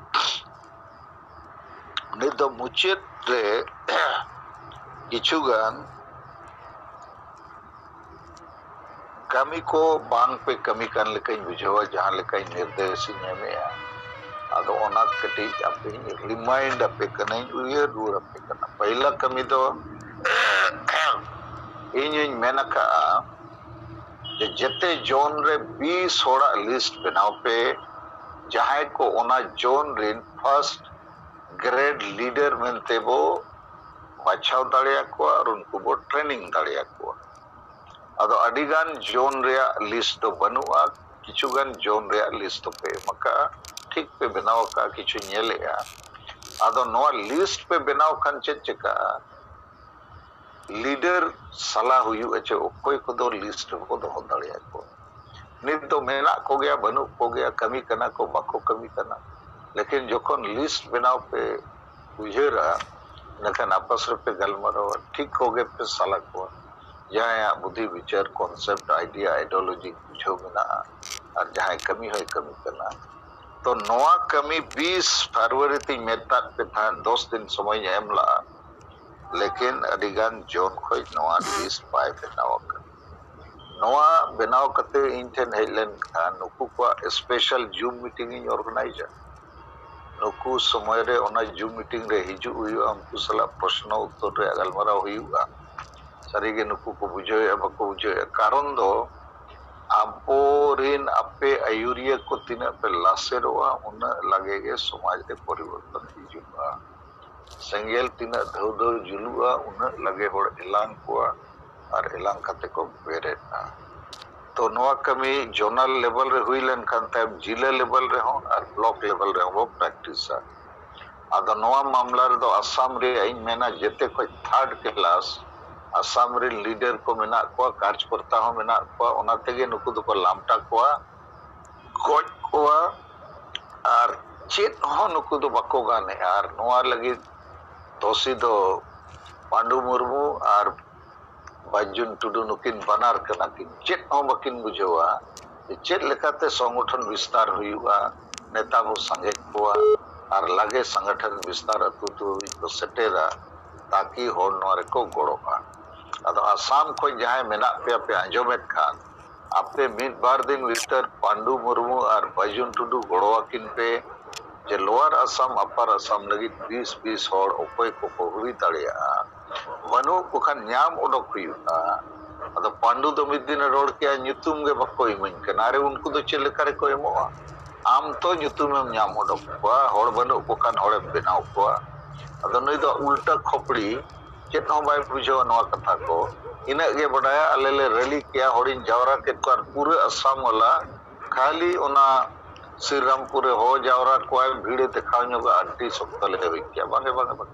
नित मुचेत रे किछुगान कमी को बांग पे कमी कर लेकिन बुझेवा जहां लेकिन निर्देश में अदो ओना कटी अपे रिमाइंड अपे कनै उये दूर अपे कना पहला कमी दो इन मेनका जे जते जोन रे 20 होड़ा लिस्ट बनाओ पे जहां को ओना जोन रिन फर्स्ट ग्रेड लीडर मनते बो बाछाव दाड़िया को और उनको बो ट्रेनिंग दाड़िया को अदो अडिगान जोन रे लिस्ट तो बनुआ किछुगान जोन रे लिस्ट पे मका ठीक पे बनाओ का किछु नेलेया अदो नो लिस्ट पे बनाओ खान चेका लीडर सलाह हुयु अचे ओकोय को दो लिस्ट को दो दाड़िया को नित तो मेना को गया बनु को गया कमी करना को बाको कमी करना लेकिन जोखन लिस्ट बनाओ पे उजेरा लेकिन आपस पे गलमरो ठीक हो गए पे सलाह को जहाँ बुद्धि विचार कॉन्सेप्ट आइडिया आइडियोलॉजी बुझो मेना और जहाँ कमी हो कमी करना तो नवा कमी 20 फरवरी ती मेता पे था 10 दिन समय एमला लेकिन अडिगान जोन खोज नवा लिस्ट पाए नवा बनाव कते इंटेन हेडलाइन का नुकु को स्पेशल जूम मीटिंग ऑर्गेनाइजर नुकु समय रे ओना जूम मीटिंग रे हिजु हुआ हमकु सला प्रश्न उत्तर रे गलमारा हुआ सारीगे नुकु को बुझे बको बुझे कारण दो आपोरिन अपे आयुरिया को तिना पे लासेरोआ उन लगेगे समाज रे परिवर्तन हिजुआ संगेल तिना धौ धौ जुलुआ उन लगे होड़ एलान कोआ और एलान कते को बेरेना तो नवा कमी जोनल लेवल रे हुई लेन खान तब जिला लेवल रे हो और ब्लॉक लेवल रे वो प्रैक्टिस है आदो नवा मामला रे दो असम रे इन मेना जेते को थर्ड क्लास असम रे लीडर को मेना को कार्यकर्ता हो मेना को ओना तेगे नुकु दो को लामटा को गोज को और चेत हो नुकु दो बको गाने और नवा लगी दोषी दो पांडु मुर्मू और बाजुन टुडू नुकिन बनार कना किन चेत हो बकिन बुझवा चेत लेकाते संगठन विस्तार हुआ नेता को संगे को और लगे संगठन विस्तार अतु तो सेटेरा ताकि होड़ नोरे को गोड़ोगा अदो आसाम को जहां मेना पे आंजोमेट खान आपे मिड बार दिन वितर पांडु मुर्मू और बाजुन टुडू गोड़वा किन पे जे लोअर असम अपर असम लगी 20 होड़ उपाय को हुई दाड़िया मनु को खान न्याम उडोक हुआ अदो पांडु दो मिद दिन रोड के न्युतुम गे बको इमिन कनारे उनको तो चले करे को एमोआ आम तो न्युतुम एम न्याम उडोक को होड़ बनु को खान होड़े बनाव को अदो नई दो उल्टा खोपड़ी चेत हो बाय बुझो नवा कथा को इना गे बडाया अलेले रैली किया होड़िन जावरा के कर पूरे असम वाला खाली ओना श्रीरामपुर हो जावरा को भीड़ दिखाव ᱧᱚᱜᱟ ᱟᱹᱰᱤ ᱥᱚᱠᱛᱚ ᱞᱮ ᱵᱤᱠᱤᱭᱟ ᱵᱟᱝ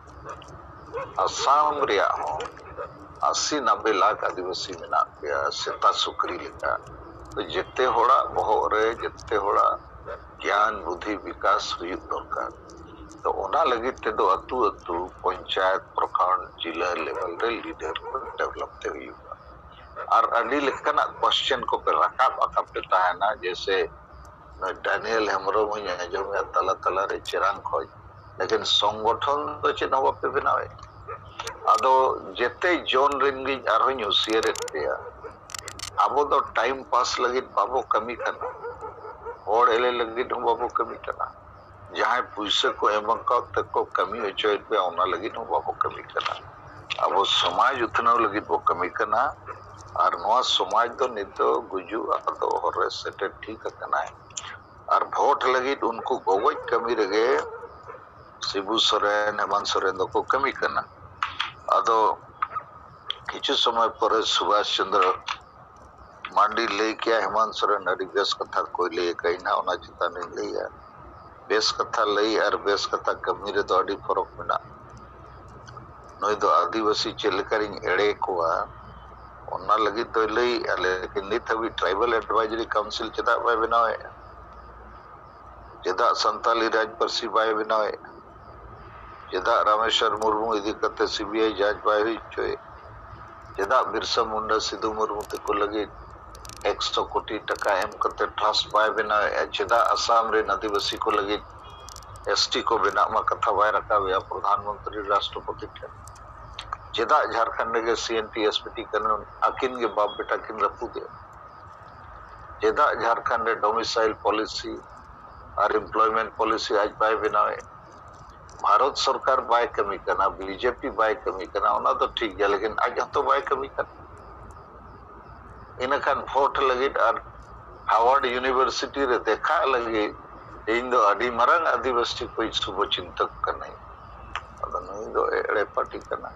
असम रिया हो 80-90 लाख आदिवासी मेना पे सेता सुकरी लेका तो जिते होड़ा बहर रे जिते होड़ा ज्ञान बुद्धि विकास हुई दरकार तो ओना लगी ते दो अतु अतु पंचायत प्रखंड जिला लेवल रे लीडर को डेवलप ते हुई और अडी लेकना क्वेश्चन को पे रकाब अकब देता है ना जैसे डैनियल हेमरो में जो में तला तला रे चिरांग खोज लेकिन संगठन तो चे नवा पे बनावे अदो जेते जोन रिंगी आरो उसियर पेया अब तो टाइम पास लगी बाबो कमी करना और एले लगी हम बाबो कमी करना जहां पैसे को एमका तक को कमी हो चोय पे ओना लगी हम बाबो कमी करना अब समाज उतना लगी वो कमी करना और नवा समाज तो नितो गुजु अदो होरे सेटे ठीक करना है और वोट लगी उनको गोगोज कमी रगे शिबू सोरेन हेमंत सोरेन को कमी करना अदो किछु समय पर सुभाष चंद्र मांडी ले किया हेमंत सोरेन अड़ी बेस कथा कोई ले कहीं ना ओना चिता नहीं लिया बेस कथा लई और बेस कथा कमी रे तो अड़ी फरक मेना नई दो आदिवासी चेलकारिंग एड़े कोआ ओना लगी तो लई लेकिन नित हबी ट्राइबल एडवाइजरी काउंसिल चदा बाय बनावे चदा संताली राज परसी बाय बनावे चदा रामेश्वर मुर्मू इदी कते सीबीआई जांच बाय हुई चोए चदा बिरसा मुंडा सिद्धू मुर्मू ते को लगी 100 कोटी टका एम कते ट्रस्ट बाय बनावे चदा असम रे आदिवासी को लगी एसटी को बिना मा कथा बाय रखावे प्रधानमंत्री राष्ट्रपति के चदा झारखंड के सीएनटी एसपीटी कानून अकिन के बाप बेटा किन रखू दे चदा झारखंड डोमिसाइल पॉलिसी और एम्प्लॉयमेंट पॉलिसी आज बाय बनावे भारत सरकार बाय कमी करना बीजेपी बाय कमी करना ओना तो ठीक है लेकिन आज तो बाय कमी करना इन खान वोट लगी और हार्वर्ड यूनिवर्सिटी रे देखा लगी इन दो अडी मरंग आदिवासी कोई शुभ चिंतक करना अदो नहीं दो एड़े पार्टी करना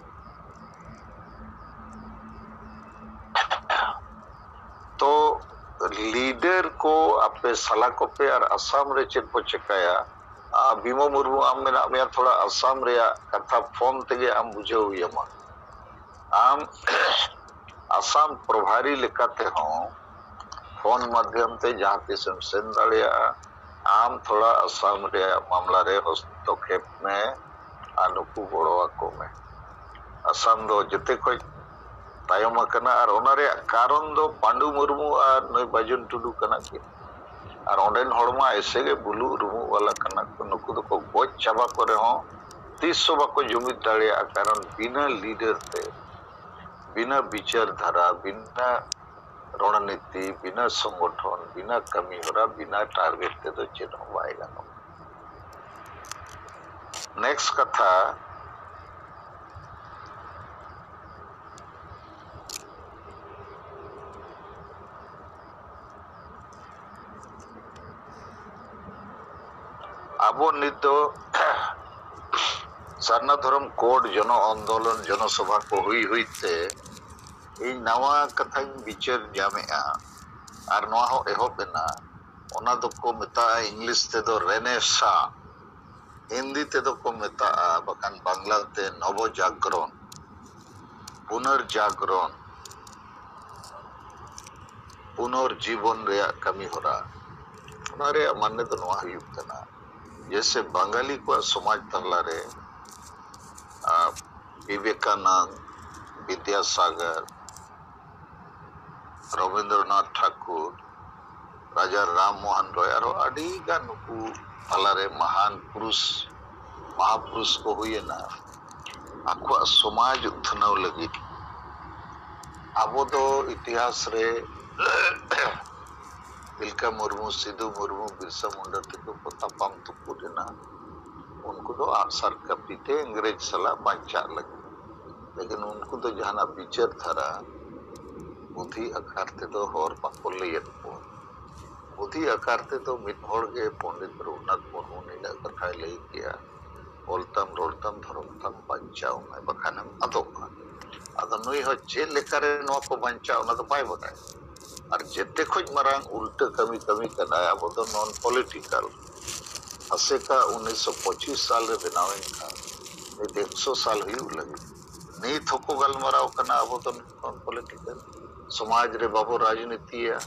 तो लीडर को आपे सलाह को पे और असम रे चेक को चेकाया भीमो मुर्मू आम मेना में थोड़ा असम रे कथा फोन तेगे आम बुझे हुई आम असम प्रभारी लेकाते हो फोन माध्यम ते जहां तिसम सेन दाड़िया आम थोड़ा असम रे मामला रे हस्तक्षेप में अनुकू गोड़वा को में असम दो जते कोई तायम करना और ओनारे कारण दो पांडु मुर्मू और नई बाजुन टुडू करना की और ओंडेन हड़मा ऐसे के बुलू रुमू वाला करना को नुकु दो को गोच चाबा करे हो 300 बाको जुमित दाड़िया कारण बिना लीडर थे बिना विचार धारा बिना रणनीति बिना संगठन बिना कमी होरा बिना टारगेट ते तो चेन हो आएगा नेक्स्ट कथा अब नितो सरना धर्म कोड जन आंदोलन जनसभा को हुई ते इन नवा कथा विचार जामेआ और नवा हो एहोबेना ओना दो को मेता इंग्लिश ते दो रेनेसा हिंदी ते दो को मेता बकान बांग्ला ते नव जागरण पुनर्जागरण पुनर्जीवन रे कमी होरा ओना रे माने तो नवा हुई तना जैसे बंगाली को समाज तला रे विवेकानंद विद्यासागर रविंद्रनाथ ठाकुर राजा राम मोहन रॉय और अड़ी गान को तालारे महान पुरुष महापुरुष को हुएना आखुआ समाज उत्थानव लगी आबो दो इतिहास रे तिलका मुर्मू सिद्धू मुर्मू बिरसा मुंडा तक को तपाम तुपुरेना उनको तो आसार कपीते अंग्रेज सला बांचा लगे लेकिन उनको तो जहाना विचार थारा बुद्धि अकारते तो होर पाकोलेयन को बुद्धि अकारते तो मिटहोड़ के पंडित रघुनाथ मुर्मू ने कथा लई किया ओलतम रोलतम धर्मतम बांचाओ में बखानम अदोका अदो नुई हो चे लेकारे नो को बांचाओ ना तो बाय बताए और जेते खोज मरांग उल्टे कमी कमी करना है अब तो नॉन पॉलिटिकल असे का 1925 साल रे बनावेन का नित 100 साल हुई लगी नहीं थोको गल मराव करना अब तो नॉन पॉलिटिकल समाज रे बाबू राजनीति है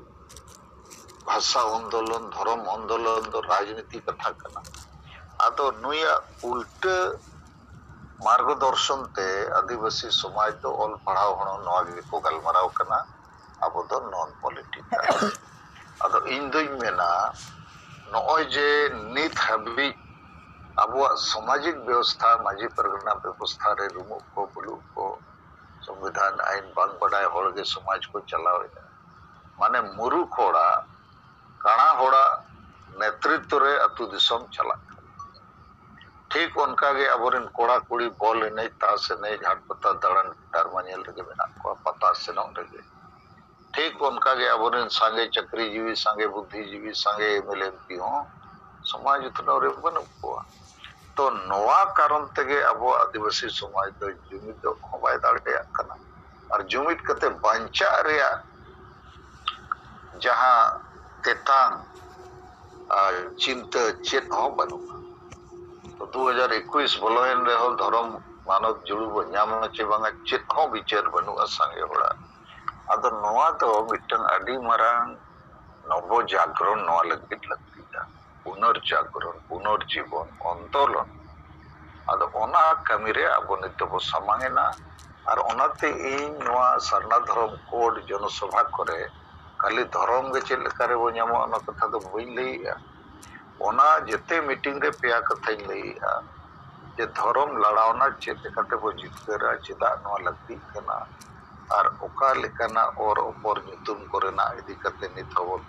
भाषा आंदोलन धर्म आंदोलन तो राजनीति कथा करना आदो नुया उल्टे मार्गदर्शन ते आदिवासी समाज तो ऑल पढ़ाव हणो नवागे को गलमराव कना अब तो नॉन पॉलिटिकल आदो इन दुई मेना नॉय जे नित हबी अब सामाजिक व्यवस्था माजी परगना व्यवस्था रे रुमु को बुलु को संविधान आईन बांग बडाय होड़गे समाज को चलावे माने मुरु खोड़ा काना होड़ा नेतृत्व रे अतु दिसम चला ठीक उनका गे अबोरिन कोड़ा कुड़ी बॉल नहीं तास नहीं झाड़ पत्ता दड़न टर्मानियल लगे बिना को पता से न लगे ठीक उनका गे अबोरिन सांगे चक्री जीवी सांगे बुद्धिजीवी सांगे एमएलएमपी हो समाज उतना रे बन को तो नवा कारण तेगे अबो आदिवासी समाज तो जुमिद तो हवाई दाड़े कना और जुमिद कते बांचा रे जहां तेतांग चिंता चेत हो बनु तो 2021 बोलोयन रे हो धर्म मानव जुड़ुबो ᱧᱟᱢ चे बांगा चेत हो विचार बनु असंगे होड़ा आदो नोआ तो मिटन अडी मारांग नव जागरण नोआ लगित लगतीता पुनर्जागरण पुनर्जीवन आंदोलन आदो ओना कमी रे आबो नितबो सामांगेना और ओनाते इन नोआ सरना धर्म कोड जनसभा करे खाली धर्म गे चेल करे बो ᱧᱟᱢो ओना कथा तो बई लईया ओना जेते मीटिंग रे पेया कथा लईया जे धर्म लड़ावना चेत कते बो जितकरा चेदा नोआ लगती कना और ओका लेकाना और ऊपर नितुम करेना इदी कते निथबो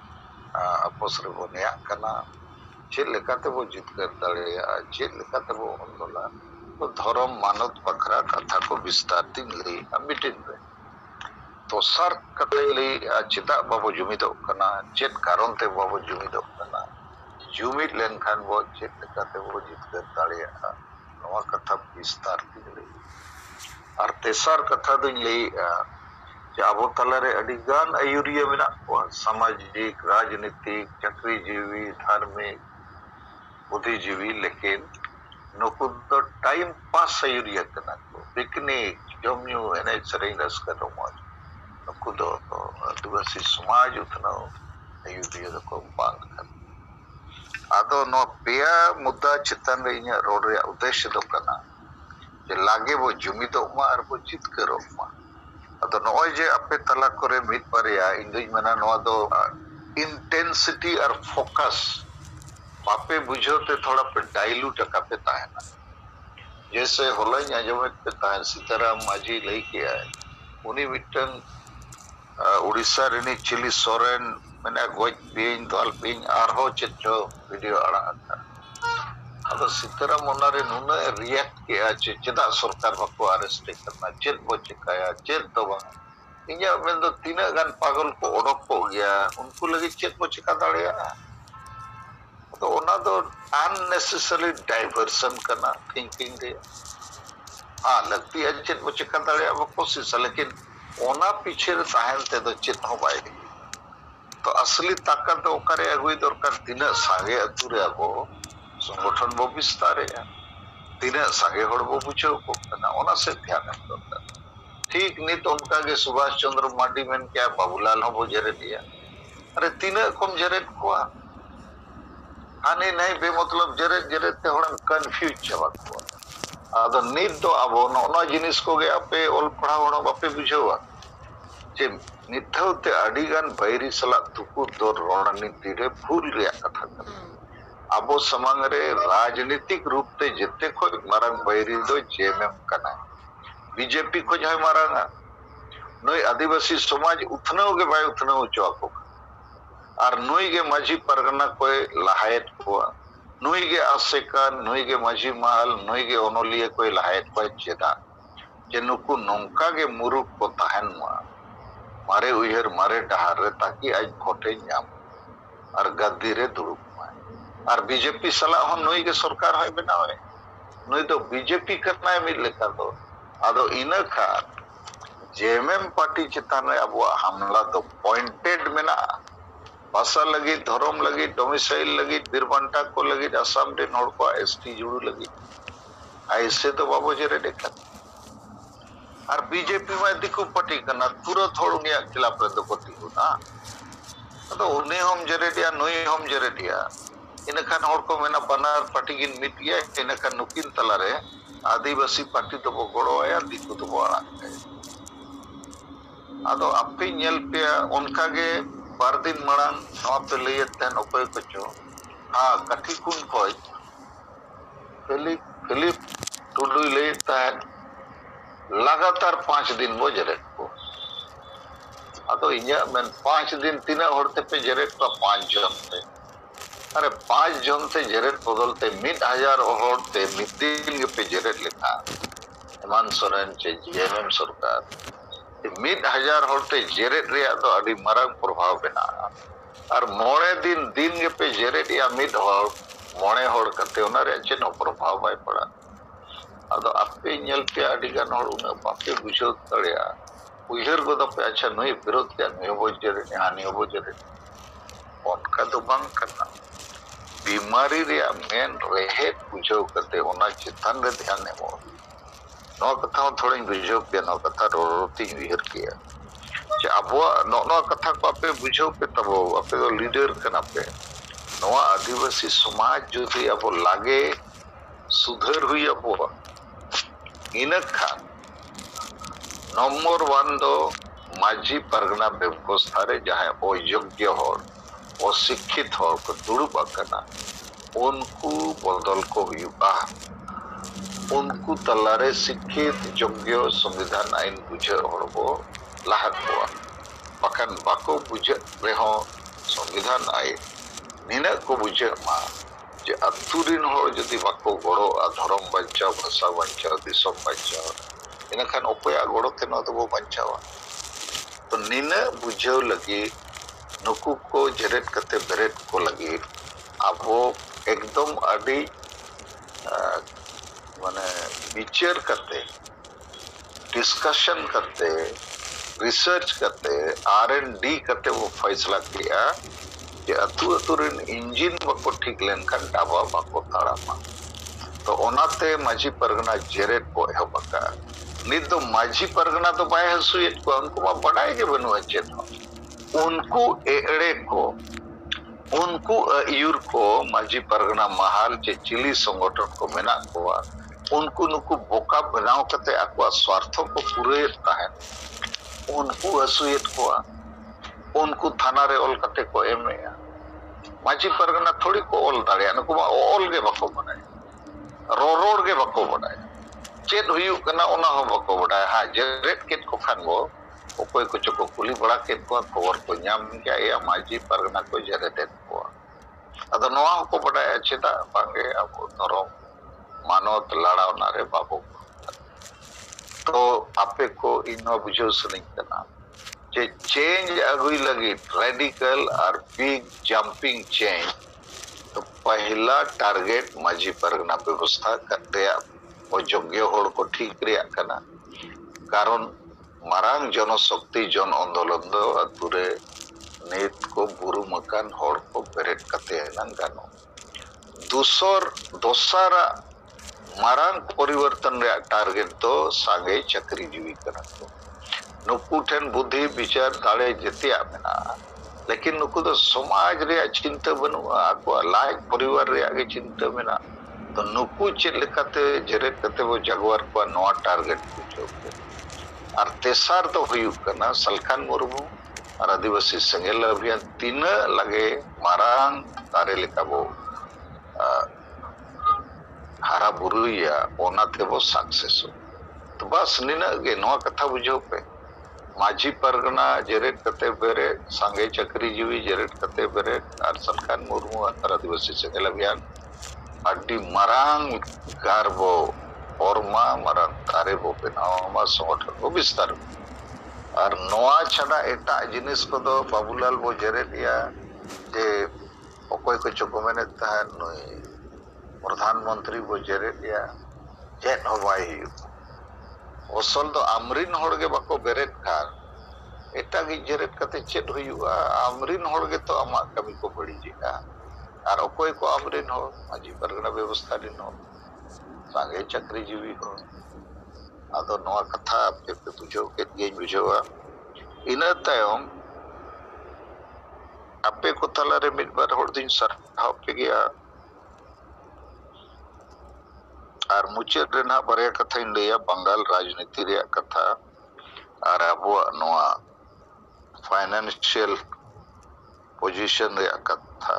आपस रे बनिया कना चेत लेकाते बो जितकर दड़ेया चेत लेकाते बो आंदोलन तो धर्म मानव पखरा कथा को विस्तार दिन लई मीटिंग रे तो सर कते लई चेदा बाबो जुमिदो कना चेत कारण ते बाबो जुमिदो कना जुमिद लेनखान वो चेत लेकाते बो जितकर दड़ेया नवा कथा विस्तार दिन लई और तेसर कथा दिन लई आबो तलारे अडिगान आयुरिया मेना को सामाजिक राजनीतिक चक्रीजीवी धार्मिक बुद्धिजीवी लेकिन नुकु तो टाइम पास आयुरिया कना को पिकनिक जमन्यू एने सरें रसका तो मौज नुकु तो आदिवासी समाज उतना आयुरिया को बांग कर आदो नो पेया मुद्दा चितन रे इnya रोड रे उद्देश्य दो कना जे लागे वो जुमिदो मा और वो जितकरो मा अदो नोय जे अपे तला करे मिट पारेया इंदुज मना नो दो इंटेंसिटी और फोकस बापे बुझोते थोड़ा पे डाइल्यूट कापे ताहेना जैसे होलई आजमे पे ताहेन सीताराम माझी लई के आए उनी मिटन उड़ीसा रेनी चिली सोरेन मने गोज पेन तो अल्पिन आरहो चेचो वीडियो आड़ा था अब सीताराम ओनारे नुना रिएक्ट के चेदा सरकार बको अरेस्ट करना चेत बो चिकाया चेत तो बा इnya मेन दो तीना गान पागल को ओडक को गया उनको लगे चेत बो चिका दाड़िया तो ओना दो अननेसेसरी डाइवर्सन करना थिंकिंग रे हां लगती है चेत बो चिका दाड़िया वो कोशिश लेकिन ओना पीछे ताहन ते दो चेत हो बाय तो असली ताकत तो करे अगुई दरकार तीना सागे अतुरे आबो संगठन बो विस्तारे तीना सागे होड़ बो बुझो को ना ओना से ध्यान दरकार ठीक नहीं तो उनका के सुभाष चंद्र मार्डी में क्या बाबूलाल हो वो जरे दिया अरे तीना कम जरे को आने नहीं बेमतलब जरे जरे ते होड़ कंफ्यूज छवा को आदो नित तो आबो ओना जिनिस को गे आपे ओल पढ़ा होड़ बापे बुझोवा जे निथौते अडिगान बैरी सला तुकु दो रणनीति रे भूल रे कथा आबो समांग रे राजनीतिक रूप ते जिते को मारंग बैरी दो जेएमएम कना बीजेपी को जय मारंगा नई आदिवासी समाज उथनाव के बाय उथनाव चौको और नुई के माझी परगना कोई लहायत को नुई के आसेका नुई के माझी महल नुई के ओनोलिया कोई लहायत को चेदा जे नुकु नौका के मुरुक को तहन मारे उहर मारे डहार रे ताकि आज भोटे नाम और गद्दी रे दुरुप और बीजेपी सलाह हम नुई के सरकार है बनावे नुई तो बीजेपी करना है मिल लेकर दो आदो इना खा जेएमएम पार्टी चितान रे अब हमला तो पॉइंटेड में ना भाषा लगी धर्म लगी डोमिसाइल लगी बिरबंटा को लगी असम रे नोड को एसटी जुड़ू लगी ऐसे तो बाबू जरे देखा और बीजेपी में दिखु पार्टी करना तुरंत थोड़ उनिया खिलाफ रे दोपति हो ना तो उन्हें हम जरे दिया नुई हम जरे दिया इनखान हर को मेना बनार पार्टी किन मिट गया इनखान नुकिन तला रे आदिवासी पार्टी तो बो गड़ो आया दिखु तो बो आना आदो आपे नेल पे उनका के बार दिन मड़ान नवा पे लिए तहन उपाय कचो हाँ कठी कुन कोई फिलिप टुडू ले तहन लगातार 5 दिन वो जरे को आदो इन्या मैं 5 दिन 3 होड़ते पे जरे का 5 जन थे अरे 5 जन थे जरेट बदलते 1000 होड़ते मिदिन के पे जरेट लिखा हेमंत सोरेन चे जेएमएम सरकार 1000 होड़ते जरेट रिया तो अड़ी मरंग प्रभाव बना और मोड़े दिन के पे जरेट या मिद होड़ मोड़े होड़ करते उना रे चेनो प्रभाव बाय पड़ा अदो आपे नेल पे अड़ी गान होड़ उना बापे बुझो तड़िया उहर को तो पे अच्छा नहीं विरोध क्या नहीं हो जरेट हानि हो जरेट उनका तो बंद करना बीमारी रिया मेन रेहेट बुझो करते होना चितान रे ध्यान एमो नो कथा थोड़ी बुझो पे नो कथा रोती विहर किया जे अब नो कथा को आपे बुझो पे तब आपे तो लीडर कना पे नो आदिवासी समाज जो थी अब लागे सुधर हुई अब इनखा नंबर 1 दो माझी परगना व्यवस्था रे जहां अयोग्य हो अशिक्षित हो को दुड़ुब करना उनको बदल को हुआ उनको तलारे शिक्षित योग्य संविधान आईन बुझे हड़बो लाहा को बखान बाको बुझे रेहो संविधान आईन निना को बुझे मा जे अतुरिन हो जदि बाको गड़ो धर्म बचाओ भाषा बचाओ दिसम बचाओ इनखान उपाय गड़ो के न तो बचावा तो निना बुझे लगी नुकु को जरेट कते बेरेट को लगी अब वो एकदम अड़ी माने विचार करते डिस्कशन करते रिसर्च करते R&D करते वो फैसला किया कि अतु रिन इंजिन बको ठीक लेन खान डाबा बको ताड़ामा तो ओनाते माझी परगना जरेट को एहबका नित तो माझी परगना तो बाय हसुएट को उनको मा बड़ाई के बनु अचेत उनको एड़े को उनको यूर को माझी परगना महाल चे चिली संगठन को मेना कोआ उनको नुकु बोका बनाओ कते आको स्वार्थ को पूरे है उनको हसुएट कोआ उनको थाना रे ओल कते को एमे माझी परगना थोड़ी को ओल दाड़िया नुकु मा ओल के बको बनाए रोड के बको बनाए चेत हुयु कना ओना हो बको बनाए हां जरेट केट को खान वो ओकोय को चको कुली बड़ा के को खबर को नाम क्या या माझी परगना को जरेट को अदो नवा को बड़ा चेता बांगे अब धर्म मानवत लड़ाव ना रे बाबू तो आपे को इनो बुझो सनी कना जे चेंज अगुई लगी रेडिकल और बिग जंपिंग चेंज तो पहला टारगेट माझी परगना व्यवस्था करते और योग्य होड़ को ठीक रिया कना कारण मारांग जनशक्ति जन आंदोलन दो अतुरे नीत को बुरु मकान होड़ को बेरेट कते नन गानो दोसरा मारांग परिवर्तन रे टारगेट तो सागे चक्री जीवी कना को नुकु ठेन बुद्धि विचार दाड़े जतिया मेना लेकिन नुकु तो समाज रे चिंता बनुआ आको लाइक परिवार रे आगे चिंता मेना तो नुकु चेद लेकाते जरेट कते वो जगवार को नवा टारगेट पूछो और तेसार तो हुई करना सलखान मुर्मू और आदिवासी सेंगेल अभियान तीन लगे मारांग तारे लेका वो हारा बुरुया ओना तेबो सक्सेस तो बस निना गे नवा कथा बुझो पे माझी परगना जेरेट कते बेरे सांगे चक्री जीवी जेरेट कते बेरे आर सनकान मुर्मू आर आदिवासी सेंगेल अभियान अड्डी मरांग गारबो ओरमा मरांग तारे बो बेनावा संगठन बो विस्तार और नवा छाड़ा एटा जिनिस को दो बाबूलाल बो जेरेट या जे ओकोय को चको मेने तहन नई प्रधानमंत्री बो जेरेट या जेट होबाई ओसल दो आमरिन होड़गे बाको बेरेट खार एटा गी जेरेट कते चेट हुआ आमरिन होड़गे तो अमा कमी को बड़ी जिका और ओकोय को आमरिन हो माझी परगना व्यवस्था दिन हो सांगे चक्री जीवी हो आदो नवा कथा आपके बुझो के गेज बुझोवा इना तायम आपे को तलारे मिड बार होड़ दिन सरहाव पे गया और मुचेद रेना बारे कथा इंडिया बंगाल राजनीति रे कथा और अबो नवा फाइनेंशियल पोजीशन रे कथा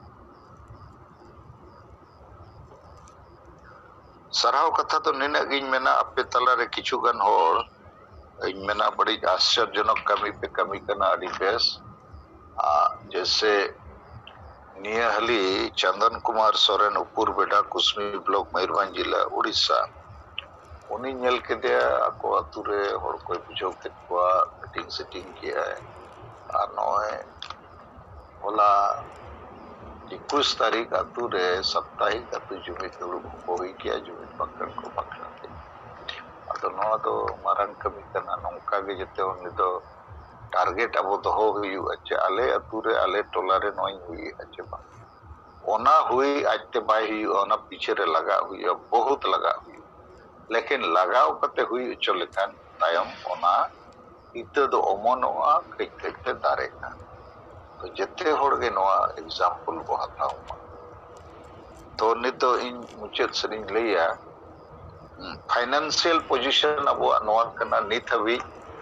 सरहाव कथा तो निना गिन मेना आपे तलारे किछु गन होड़ इन मेना बड़ी आश्चर्यजनक कमी पे कमी करना अड़ी बेस जैसे नियहली चंदन कुमार सोरेन उपुर बेडा कुसमी ब्लॉक मयूरभंज जिला उड़ीसा उनी नेल के दे आको अतुरे होड़ कोई बुझो के को मीटिंग सेटिंग किया है आ नोए होला 21 तारीख अतुरे साप्ताहिक अतु जुमित दुड़ुब को हुई किया जुमित पकड़ को पकड़ा अतो नो तो मारंग कमी करना नौका के जते उन तो टारगेट अब तो हो हुई आले अतुरे आले टोलारे नोई हुई बा ओना हुई आजते बाय हुई ओना पीछे रे लगा हुई बहुत लगा हुई लेकिन लगाव कते हुई चलेकान तायम ओना इते दो ओमनोआ कइते दारे का तो जते होड़गे नोआ एग्जांपल को हताऊमा तो नितो इन मुचेत सरिंग लैया फाइनेंशियल पोजीशन अब नोआ कना नित हबी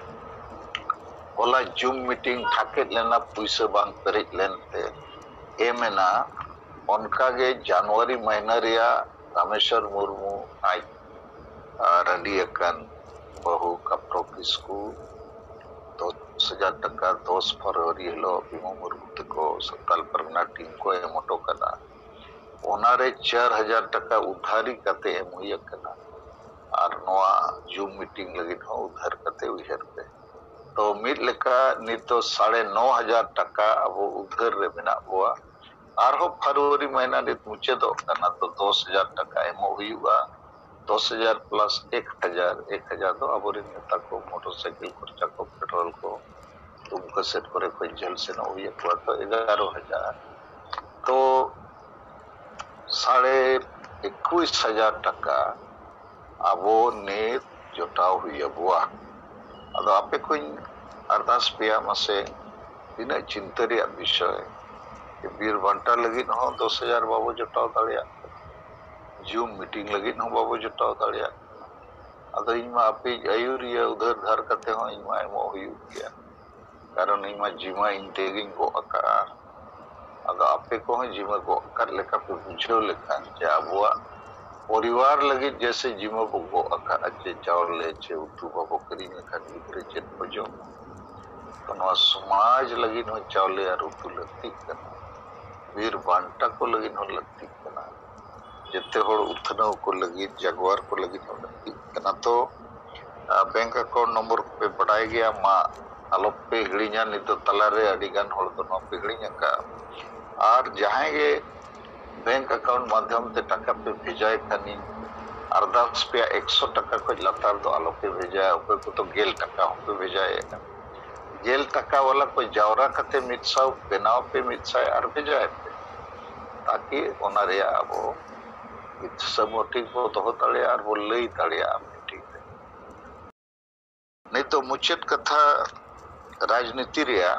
होला जूम मीटिंग ठाकेट लेना पुइसे बांग पेरेज लेनते एमेना उनका के जनवरी महीना रिया रामेश्वर मुर्मू आज रंडी अकन बहु कपड़ों की स्कूल 10,000 टका 10 फरवरी हेलो भीमा मुर्मू तको संताल परगना टीम को एमोटो कना ओनारे 4,000 टका उधारी कते एमुया कना और नोआ जूम मीटिंग लगी हो उधार कते उहर पे तो मिड लेका नितो 9,500 टका अब उधार रे बिना हुआ और हो फरवरी महीना नित मुचे दो कना तो 10,000 टका एमो हुआ 10,000 प्लस 1,000 तो अब नेता को मोटरसाइकिल खर्चा को पेट्रोल को तुमको सेट करे कोई जेल से न हुई तो 11,000 तो 21,500 टका अब ने जोटाव हुई बुआ अदो आपे कोई अरदास पिया मसे दिन चिंता रे विषय बीर बंटा लगी हो 10,000 बाबू जोटाव दाड़िया जूम मीटिंग लगी हो बाबू जोटाव दाड़िया अदो इमा आपे आयुरिया उधर धार करते हो इमा एमो हुई गया कारण इमा जिमा इंटेगिंग को अका अदो आपे को हो जिमा को कर लेका पे बुझो लेखा जे अबुआ परिवार लगी जैसे जिमा को अका अच्छे चावल ले छे उतु बाबू करी में खाली करे चेत बजो तो नवा समाज लगी no चावले यार उतु लगती करना वीर बांटा को लगी no लगती करना जितने होड़ उठना को लगी जगवार को लगी no लगती करना तो बैंक अकाउंट नंबर पे बढ़ाया गया माँ आलोप पे हिड़िया नहीं तो तलारे अडिगान होड़ तो नौ पे हिड़िया का और जहाँ ये बैंक अकाउंट माध्यम से टका पे भेजाए खानी अरदास पे 100 टका को लतार तो आलोप पे भेजाए ऊपर को तो गेल टका हम पे भेजाए गेल टका वाला कोई जावरा कते मिट्साव बेनाव पे मिट्साए और भेजाए पे ताकि ओनारे वो सब मोटी को तो होता ले और वो ले ताड़िया ठीक है नहीं तो मुचेत कथा राजनीति रिया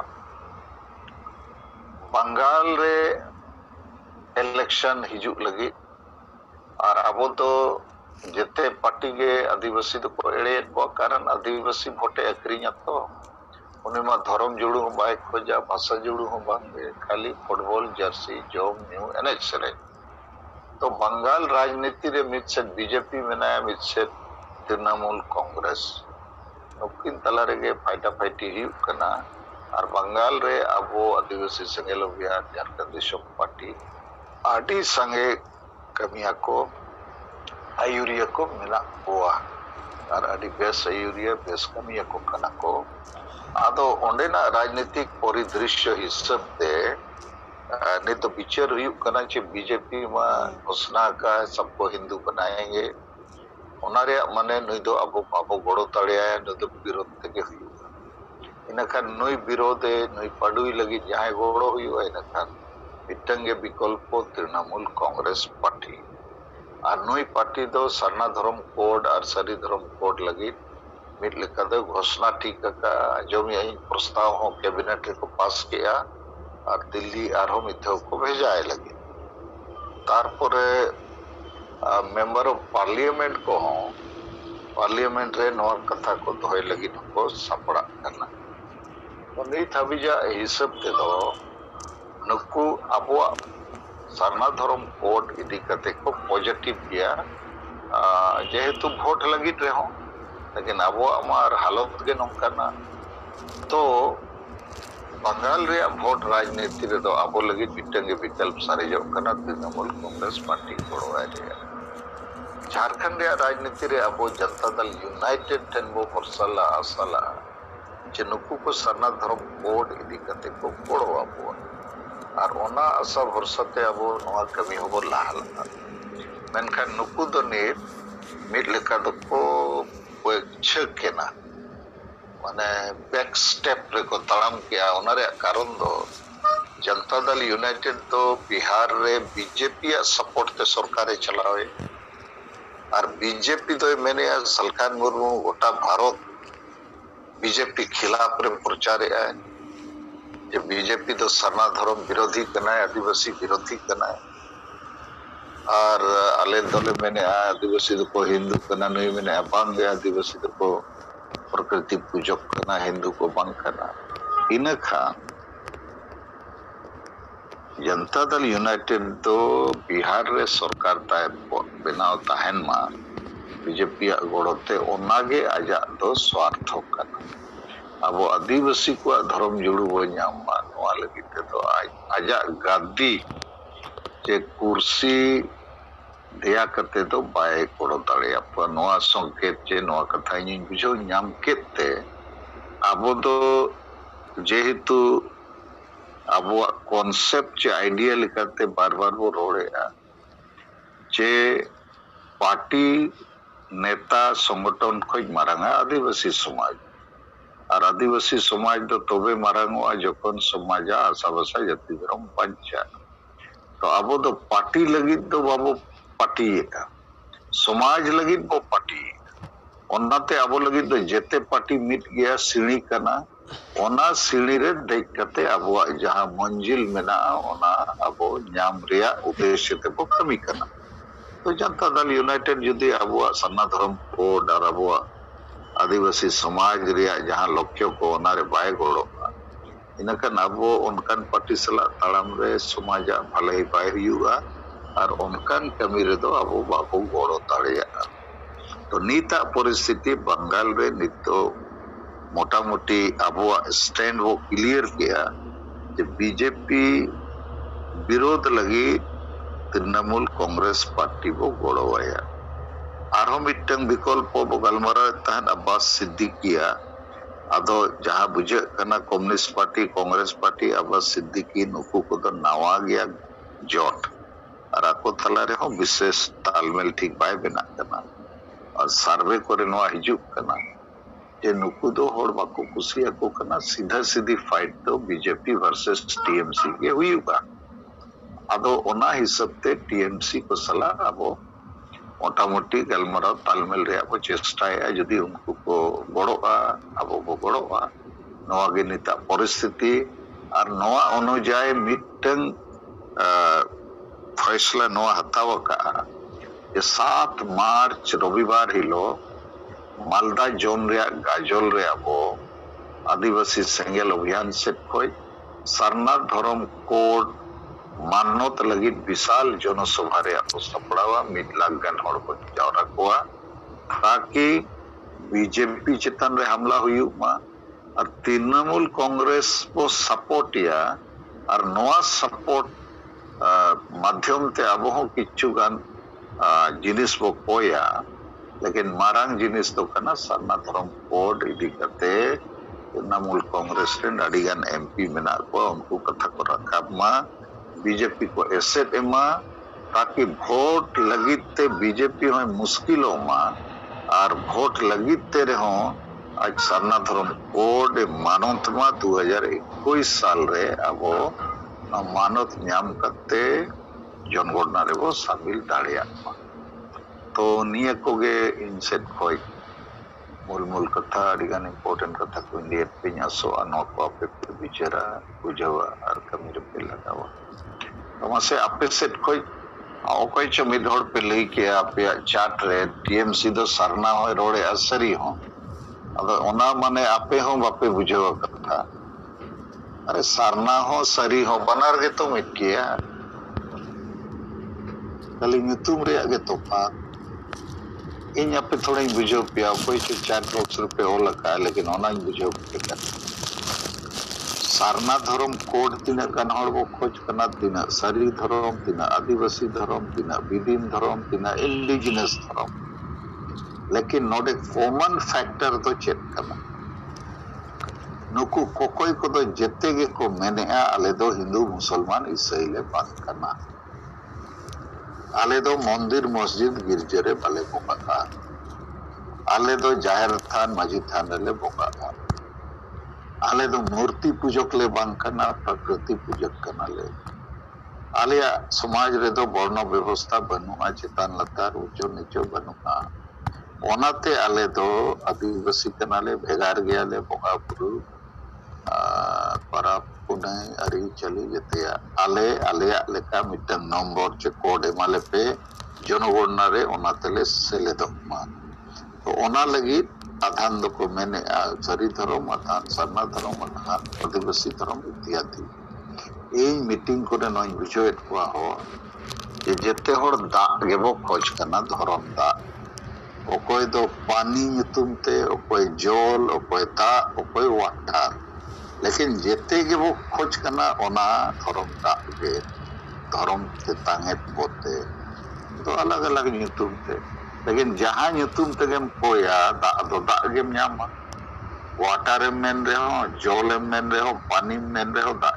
बंगाल रे इलेक्शन हिजू लगी और अब तो जिते पार्टी के आदिवासी तो को एड़े को कारण आदिवासी भोटे अक्रिया तो उनमें धर्म जुड़ू बाय खोजा भाषा जुड़ू बांगे खाली football jersey job new NH से तो बंगाल राजनीति रे मिद से बीजेपी मेनाया मिद से तृणमूल कांग्रेस नुकिन तला रेगे फाइटा फाइटी हुई कना और बंगाल रे अबो आदिवासी संगेल अभियान झारखंड देशम पार्टी आदि संगे कमिया को आयुरिया को मिला हुआ और आदि बेस आयुरिया बेस कमिया को कना को आदो ओंडेना राजनीतिक परिदृश्य हिसाब से नहीं तो विचार हुई कना चे बीजेपी में घोषणा का सबको हिंदू बनाएंगे उनारे माने नहीं तो अब गोड़ो तड़िया नहीं तो विरोध तक हुई इनखान नुई विरोधे नुई पड़ुई लगी जहां गोड़ो हुई इनखान मिट्टंगे विकल्प तृणमूल कांग्रेस पार्टी और नुई पार्टी दो सरना धर्म कोड और सरी धर्म कोड लगी मिट लेका दो घोषणा ठीक का जो में प्रस्ताव हो कैबिनेट को पास किया और दिल्ली और हम इथे को भेजाए लगे तारपरे मेंबर ऑफ पार्लियामेंट को हो पार्लियामेंट रे नवा कथा को दोहे लगी को सापड़ा करना तो नित हबिजा हिसाब ते दो नुकु अबो सरना धर्म कोड इदी कते को पॉजिटिव किया जेहेतु वोट लगी रे हो लेकिन अबो हमार हालत के नोंकना तो बंगाल रे वोट राजनीति रे तो अबो लगी मिट्टंगे विकल्प सारे जो कना तृणमूल कांग्रेस पार्टी गोड़वाए रे झारखंड रे राजनीति रे अबो जनता दल यूनाइटेड टेनबो फरसला असला जे नुकु को सरना धर्म कोड इदी कते को गोड़ो अबो और ओना आशा भरसाते अबो नवा कमी होबो लाहल मेनखान नुकु दो ने मिट लेका दो को छकेना माने बैक स्टेप रे को तड़ाम किया उनारे कारण दो जनता दल यूनाइटेड तो बिहार रे बीजेपी सपोर्ट ते सरकारे चलावे और बीजेपी तो मैंने सलखान मुर्मू गोटा भारत बीजेपी खिलाफ रे प्रचार है जो बीजेपी तो सरना धर्म विरोधी करना है आदिवासी विरोधी करना है और आले दले मैंने आदिवासी को हिंदू करना नहीं मैंने बांग गया आदिवासी को प्रकृति पूजक करना हिंदू को बंद करना इन खान जनता दल यूनाइटेड तो बिहार रे सरकार ताय बनाव ताहन मा बीजेपी गोड़ते ओनागे आजा दो स्वार्थ करना अब आदिवासी को धर्म जुड़ू बो नामा नवा लगी तो आजा गादी जे कुर्सी दया करते तो बाय कोड़ो तड़े आप नवा संकेत जे नवा कथा इन बुझो नाम केते अब तो जेहेतु अब कॉन्सेप्ट जे आइडिया लिखते बार-बार वो रोड़े जे पार्टी नेता संगठन खोज मारांगा आदिवासी समाज और आदिवासी समाज तो तबे मारांगवा जखन समाजा आसाबासा जाति धर्म पंचा तो अब तो पार्टी लगी तो बाबू पार्टी का समाज लगी वो पार्टी ओनाते अब लगी तो जेते पार्टी मिट गया सीढ़ी करना ओना सीढ़ी रे देख करते अब जहां मंजिल मेना ओना अब नाम रिया उद्देश्य ते को कमी करना तो जनता दल यूनाइटेड जुदी अब सन्ना धर्म कोड और अब आदिवासी समाज रिया जहां लक्ष्य को ओनारे बाय गोड़ो इनकन अब उनकन पार्टी सला ताड़ाम रे समाजा भले ही बाय हुआ और उनकन कमी रे दो अब बाबू गोड़ो ताड़िया तो नीता परिस्थिति बंगाल रे नितो मोटा मोटी अब स्टैंड वो क्लियर किया कि बीजेपी विरोध लगी तृणमूल कांग्रेस पार्टी वो गोड़वाया और मिट्टन विकल्प गलमारा तहन अब्बास सिद्दीकिया अदो जहां बुझे कना communist party Congress party Abbas Siddiqui नुकु को तो नावा गया जोट और आको तला रे हो विशेष तालमेल ठीक बाय बना करना और सर्वे करे नवा हिजुक करना जे नुकु दो होड़ बाको कुसिया को करना सीधा सीधी फाइट तो बीजेपी वर्सेस टीएमसी के हुई होगा अदो ओना हिसाब ते टीएमसी को सला अब मोटा मोटी गलमारा तालमेल रे अब चेष्टा है यदि उनको को गोड़ोआ अब वो गोड़ोआ नवा गे निता परिस्थिति और नवा अनुजाय मिट्टन फैसला नवा हतावा का ये 7 मार्च रविवार हिलो मालदा जोन रे गाजोल रे अब आदिवासी सेंगेल अभियान से कोई सरना धर्म कोड मानत लगी विशाल जनसभा रे सपड़ावा 1 लाख गान हड़ को जावरा कोआ ताकि बीजेपी चितन रे हमला हुयुमा और तृणमूल कांग्रेस को सपोर्ट या और नवा सपोर्ट माध्यम ते अब हो किच्छु गान जिनिस बो कोया लेकिन मारांग जिनिस तो कना सरना धर्म कोड इदी करते तृणमूल कांग्रेस रे अड़ी गान एमपी मेना को उनको कथा को रखा मा बीजेपी को एसेट एमा ताकि वोट लगित ते बीजेपी हो मुश्किलों मा और वोट लगित ते रहो आज सरना धर्म कोड मानत मा 2021 साल रे अब मानत नाम करते जनगणना रे वो शामिल दाड़िया तो निये कोगे इनसेट खोई मूल कथा अड़ीगान इम्पोर्टेंट कथा को इंडिया पे आसो अनो को आपे बिचारा बुझावा और कमी रे पे लगावा तमासे आपे सेट खोई कोई मिद हड़ पे लई के आपे चार्ट रे टीएमसी दो सरना होय रोड़े असरी हो अगर ओना माने आपे हो बापे बुझावा कथा अरे सरना हो सरी हो बनार गे तो मिट किया कल ᱧᱩᱛᱩᱢ ᱨᱮᱭᱟᱜ गे तोफा इन आपे थोड़ा बुझाव पिया कोई चार्ट बॉक्स पे हो लगा लेकिन ओना बुझाव पिया सारना धर्म कोड तीना गान हड़ बो खोज कना तीना सरी धर्म तीना आदिवासी धर्म तीना विदिन धर्म तीना इंडिजिनस धर्म लेकिन नोडे कॉमन फैक्टर तो चेक कना नुकु कोकोई को तो जेते गे को मेने आले दो हिंदू मुसलमान ईसाई ले बात करना आले दो मंदिर मस्जिद गिरजे रे बाले बोका आले दो जाहिर थान माजी थान रे बोका आले दो मूर्ति पूजक ले बांग करना प्रकृति पूजक करना ले आले समाज रे दो वर्ण व्यवस्था बनुआ चेतन लतार उच्चो नीचो बनुआ ओनाते आले दो आदिवासी करना ले भेगार गया ले बोका पुरु para punai ari chali jete आले लेका मिटन नंबर चे कोड एमाले पे जनगणना रे ओना तले सेले दमा तो ओना लगी आधान दो को मैंने सरी धर्म आधान सरना धर्म आधान आदिवासी धर्म इत्यादि ए मीटिंग को नय बुझोएत को हो जे जेते हर दा गेबो खोज करना धर्म दा ओकोय दो पानी ᱧᱩᱛᱩᱢ ते ओकोय जल ओकोय दा ओकोय वाटर लेकिन जेते के वो खोज करना ओना धर्म दा के धर्म ते तांगेत बोते तो अलग अलग ᱧᱩᱛᱩᱢ ते लेकिन जहां ᱧᱩᱛᱩᱢ ते गेम कोया दा दो दा गेम ᱧामा वाटर मेन रे हो जल मेन रे हो पानी मेन रे हो दा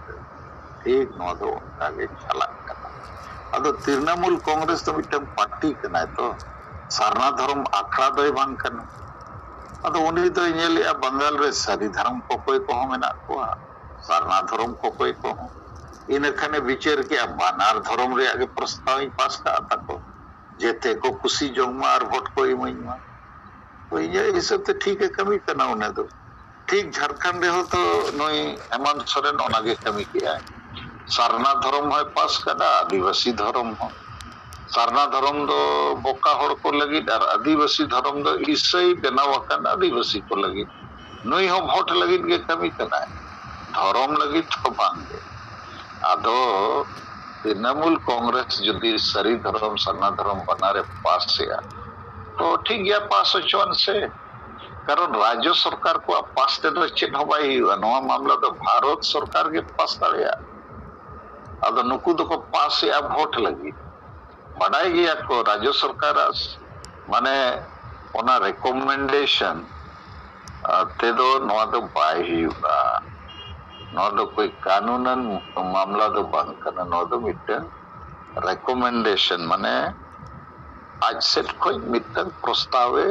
ठीक नो दो आगे चला करना अदो तृणमूल कांग्रेस तो मिटम पार्टी कना तो सरना धर्म आखड़ा दोय बांग कना अदो उनी तो इनेलिया बंगाल रे सरी धर्म को कोई को मेना को सरना धर्म को कोई को इन खने विचार के बानार धर्म रे आगे प्रस्ताव पास का आता को जेते को खुशी जोमा और वोट को इमइमा तो ये इस तो ठीक है कमी करना उन्हें तो ठीक झारखंड रे हो तो नई हेमंत सोरेन ओनागे कमी किया सरना धर्म है पास कदा आदिवासी धर्म हो सरना धर्म दो बोका हड़ को लगी और आदिवासी धर्म दो ईसाई बनावाकन आदिवासी को लगी नई हो वोट लगी के कमी करना है धर्म लगी तो बांगे आदो तृणमूल कांग्रेस जदि सरी धर्म सरना धर्म बना रे पास से तो ठीक गया पास चौन से कारण राज्य सरकार को पास ते तो चेक हो बाई नवा मामला तो भारत सरकार के पास दाड़िया आदो नुकु तो को पास से वोट लगी बढ़ाई गया को राज्य सरकार माने ओना रिकमेंडेशन ते दो नवा दो बाय हुआ नवा दो कोई कानूनन मामला दो बांग करना नवा दो मिटन रिकमेंडेशन माने आज सेट कोई मिटन प्रस्तावे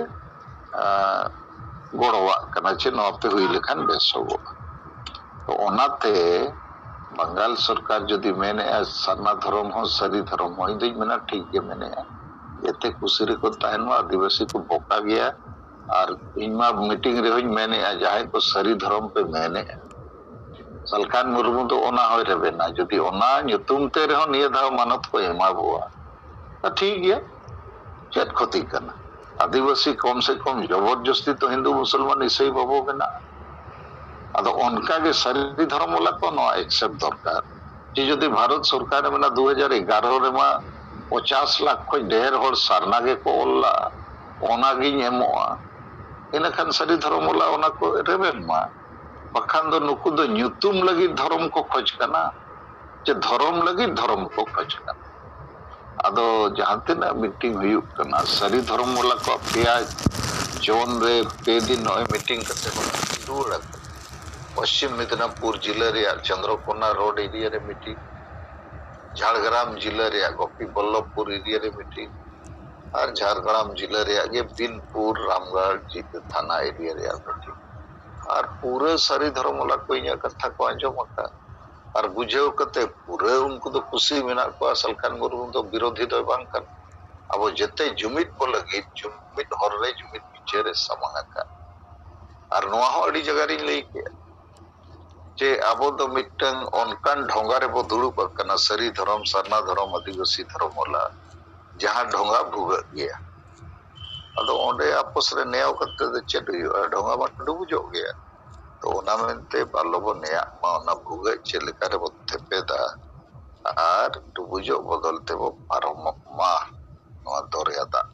गोड़वा करना चे नवा पे हुई लेखन बेसो तो ओनाते बंगाल सरकार जदि मैंने सरना धर्म हो सरी धर्म हो इंदे मेना ठीक के मैंने एते कुसिरे को ताहन आदिवासी को बोका गया और इनमा मीटिंग रे होई मैंने जाहे को सरी धर्म पे मैंने सलखान मुर्मू तो ओना होय रे बेना जदि ओना ᱧᱩᱛᱩᱢ ते रे हो निय धाव मानत को एमा बुआ तो ठीक गया चेत क्षति करना आदिवासी कम से कम जबरदस्ती तो हिंदू मुसलमान ईसाई बाबो बेना अदो उनका के सरी धर्म वाला को नो एक्सेप्ट दरकार जे जदि भारत सरकार में 2011 रेमा 50 लाख खो ढेर हर सारना के को ओला ओना गिन एमोआ इनखान सारी धर्म वाला ओना को रेबेमा बखान दो नुकु दो न्यूतुम लगी धर्म को खोज करना जे धर्म लगी धर्म को खोज करना अदो जहां तना मीटिंग हुयुक करना सारी धर्म वाला को पेया जोन रे पे दिन नय मीटिंग करते दुड़ा पश्चिम मिदनापुर जिला रे चंद्रकोना रोड एरिया रे मीटिंग झारग्राम जिला रे गोपी बल्लभपुर एरिया रे मीटिंग और झारग्राम जिला रे ये बिनपुर रामगढ़ जी थाना एरिया रे मीटिंग और पूरे सारी धर्म वाला को इया कथा को आंजम का और बुझेव कते पूरे उनको तो खुशी मेना को सलखान मुर्मू तो विरोधी तो बांग कर अब जते जुमित को लगे जुमित हर रे जुमित पीछे रे समांग का और नोआ हो अड़ी जगह री लई के जे अब तो मिटन अनकान ढोंगा रे बो दुड़ुब कना सरी धर्म सरना धर्म आदिवासी धर्म वाला जहां ढोंगा भुग गया अदो ओंडे आपस रे नेव कते चेड ढोंगा मा डुबुजो गया तो ओना मेनते बालोबो नेया मा ओना भुग चेलका रे बते पेदा आर डुबुजो बदलते बो पारम मा नोआ दरिया दा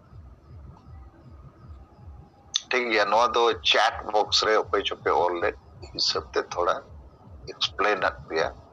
ठीक है नोआ दो चैट बॉक्स रे ओपे चोपे ऑल हिसाब ते थोड़ा एक्सप्लेन अट गया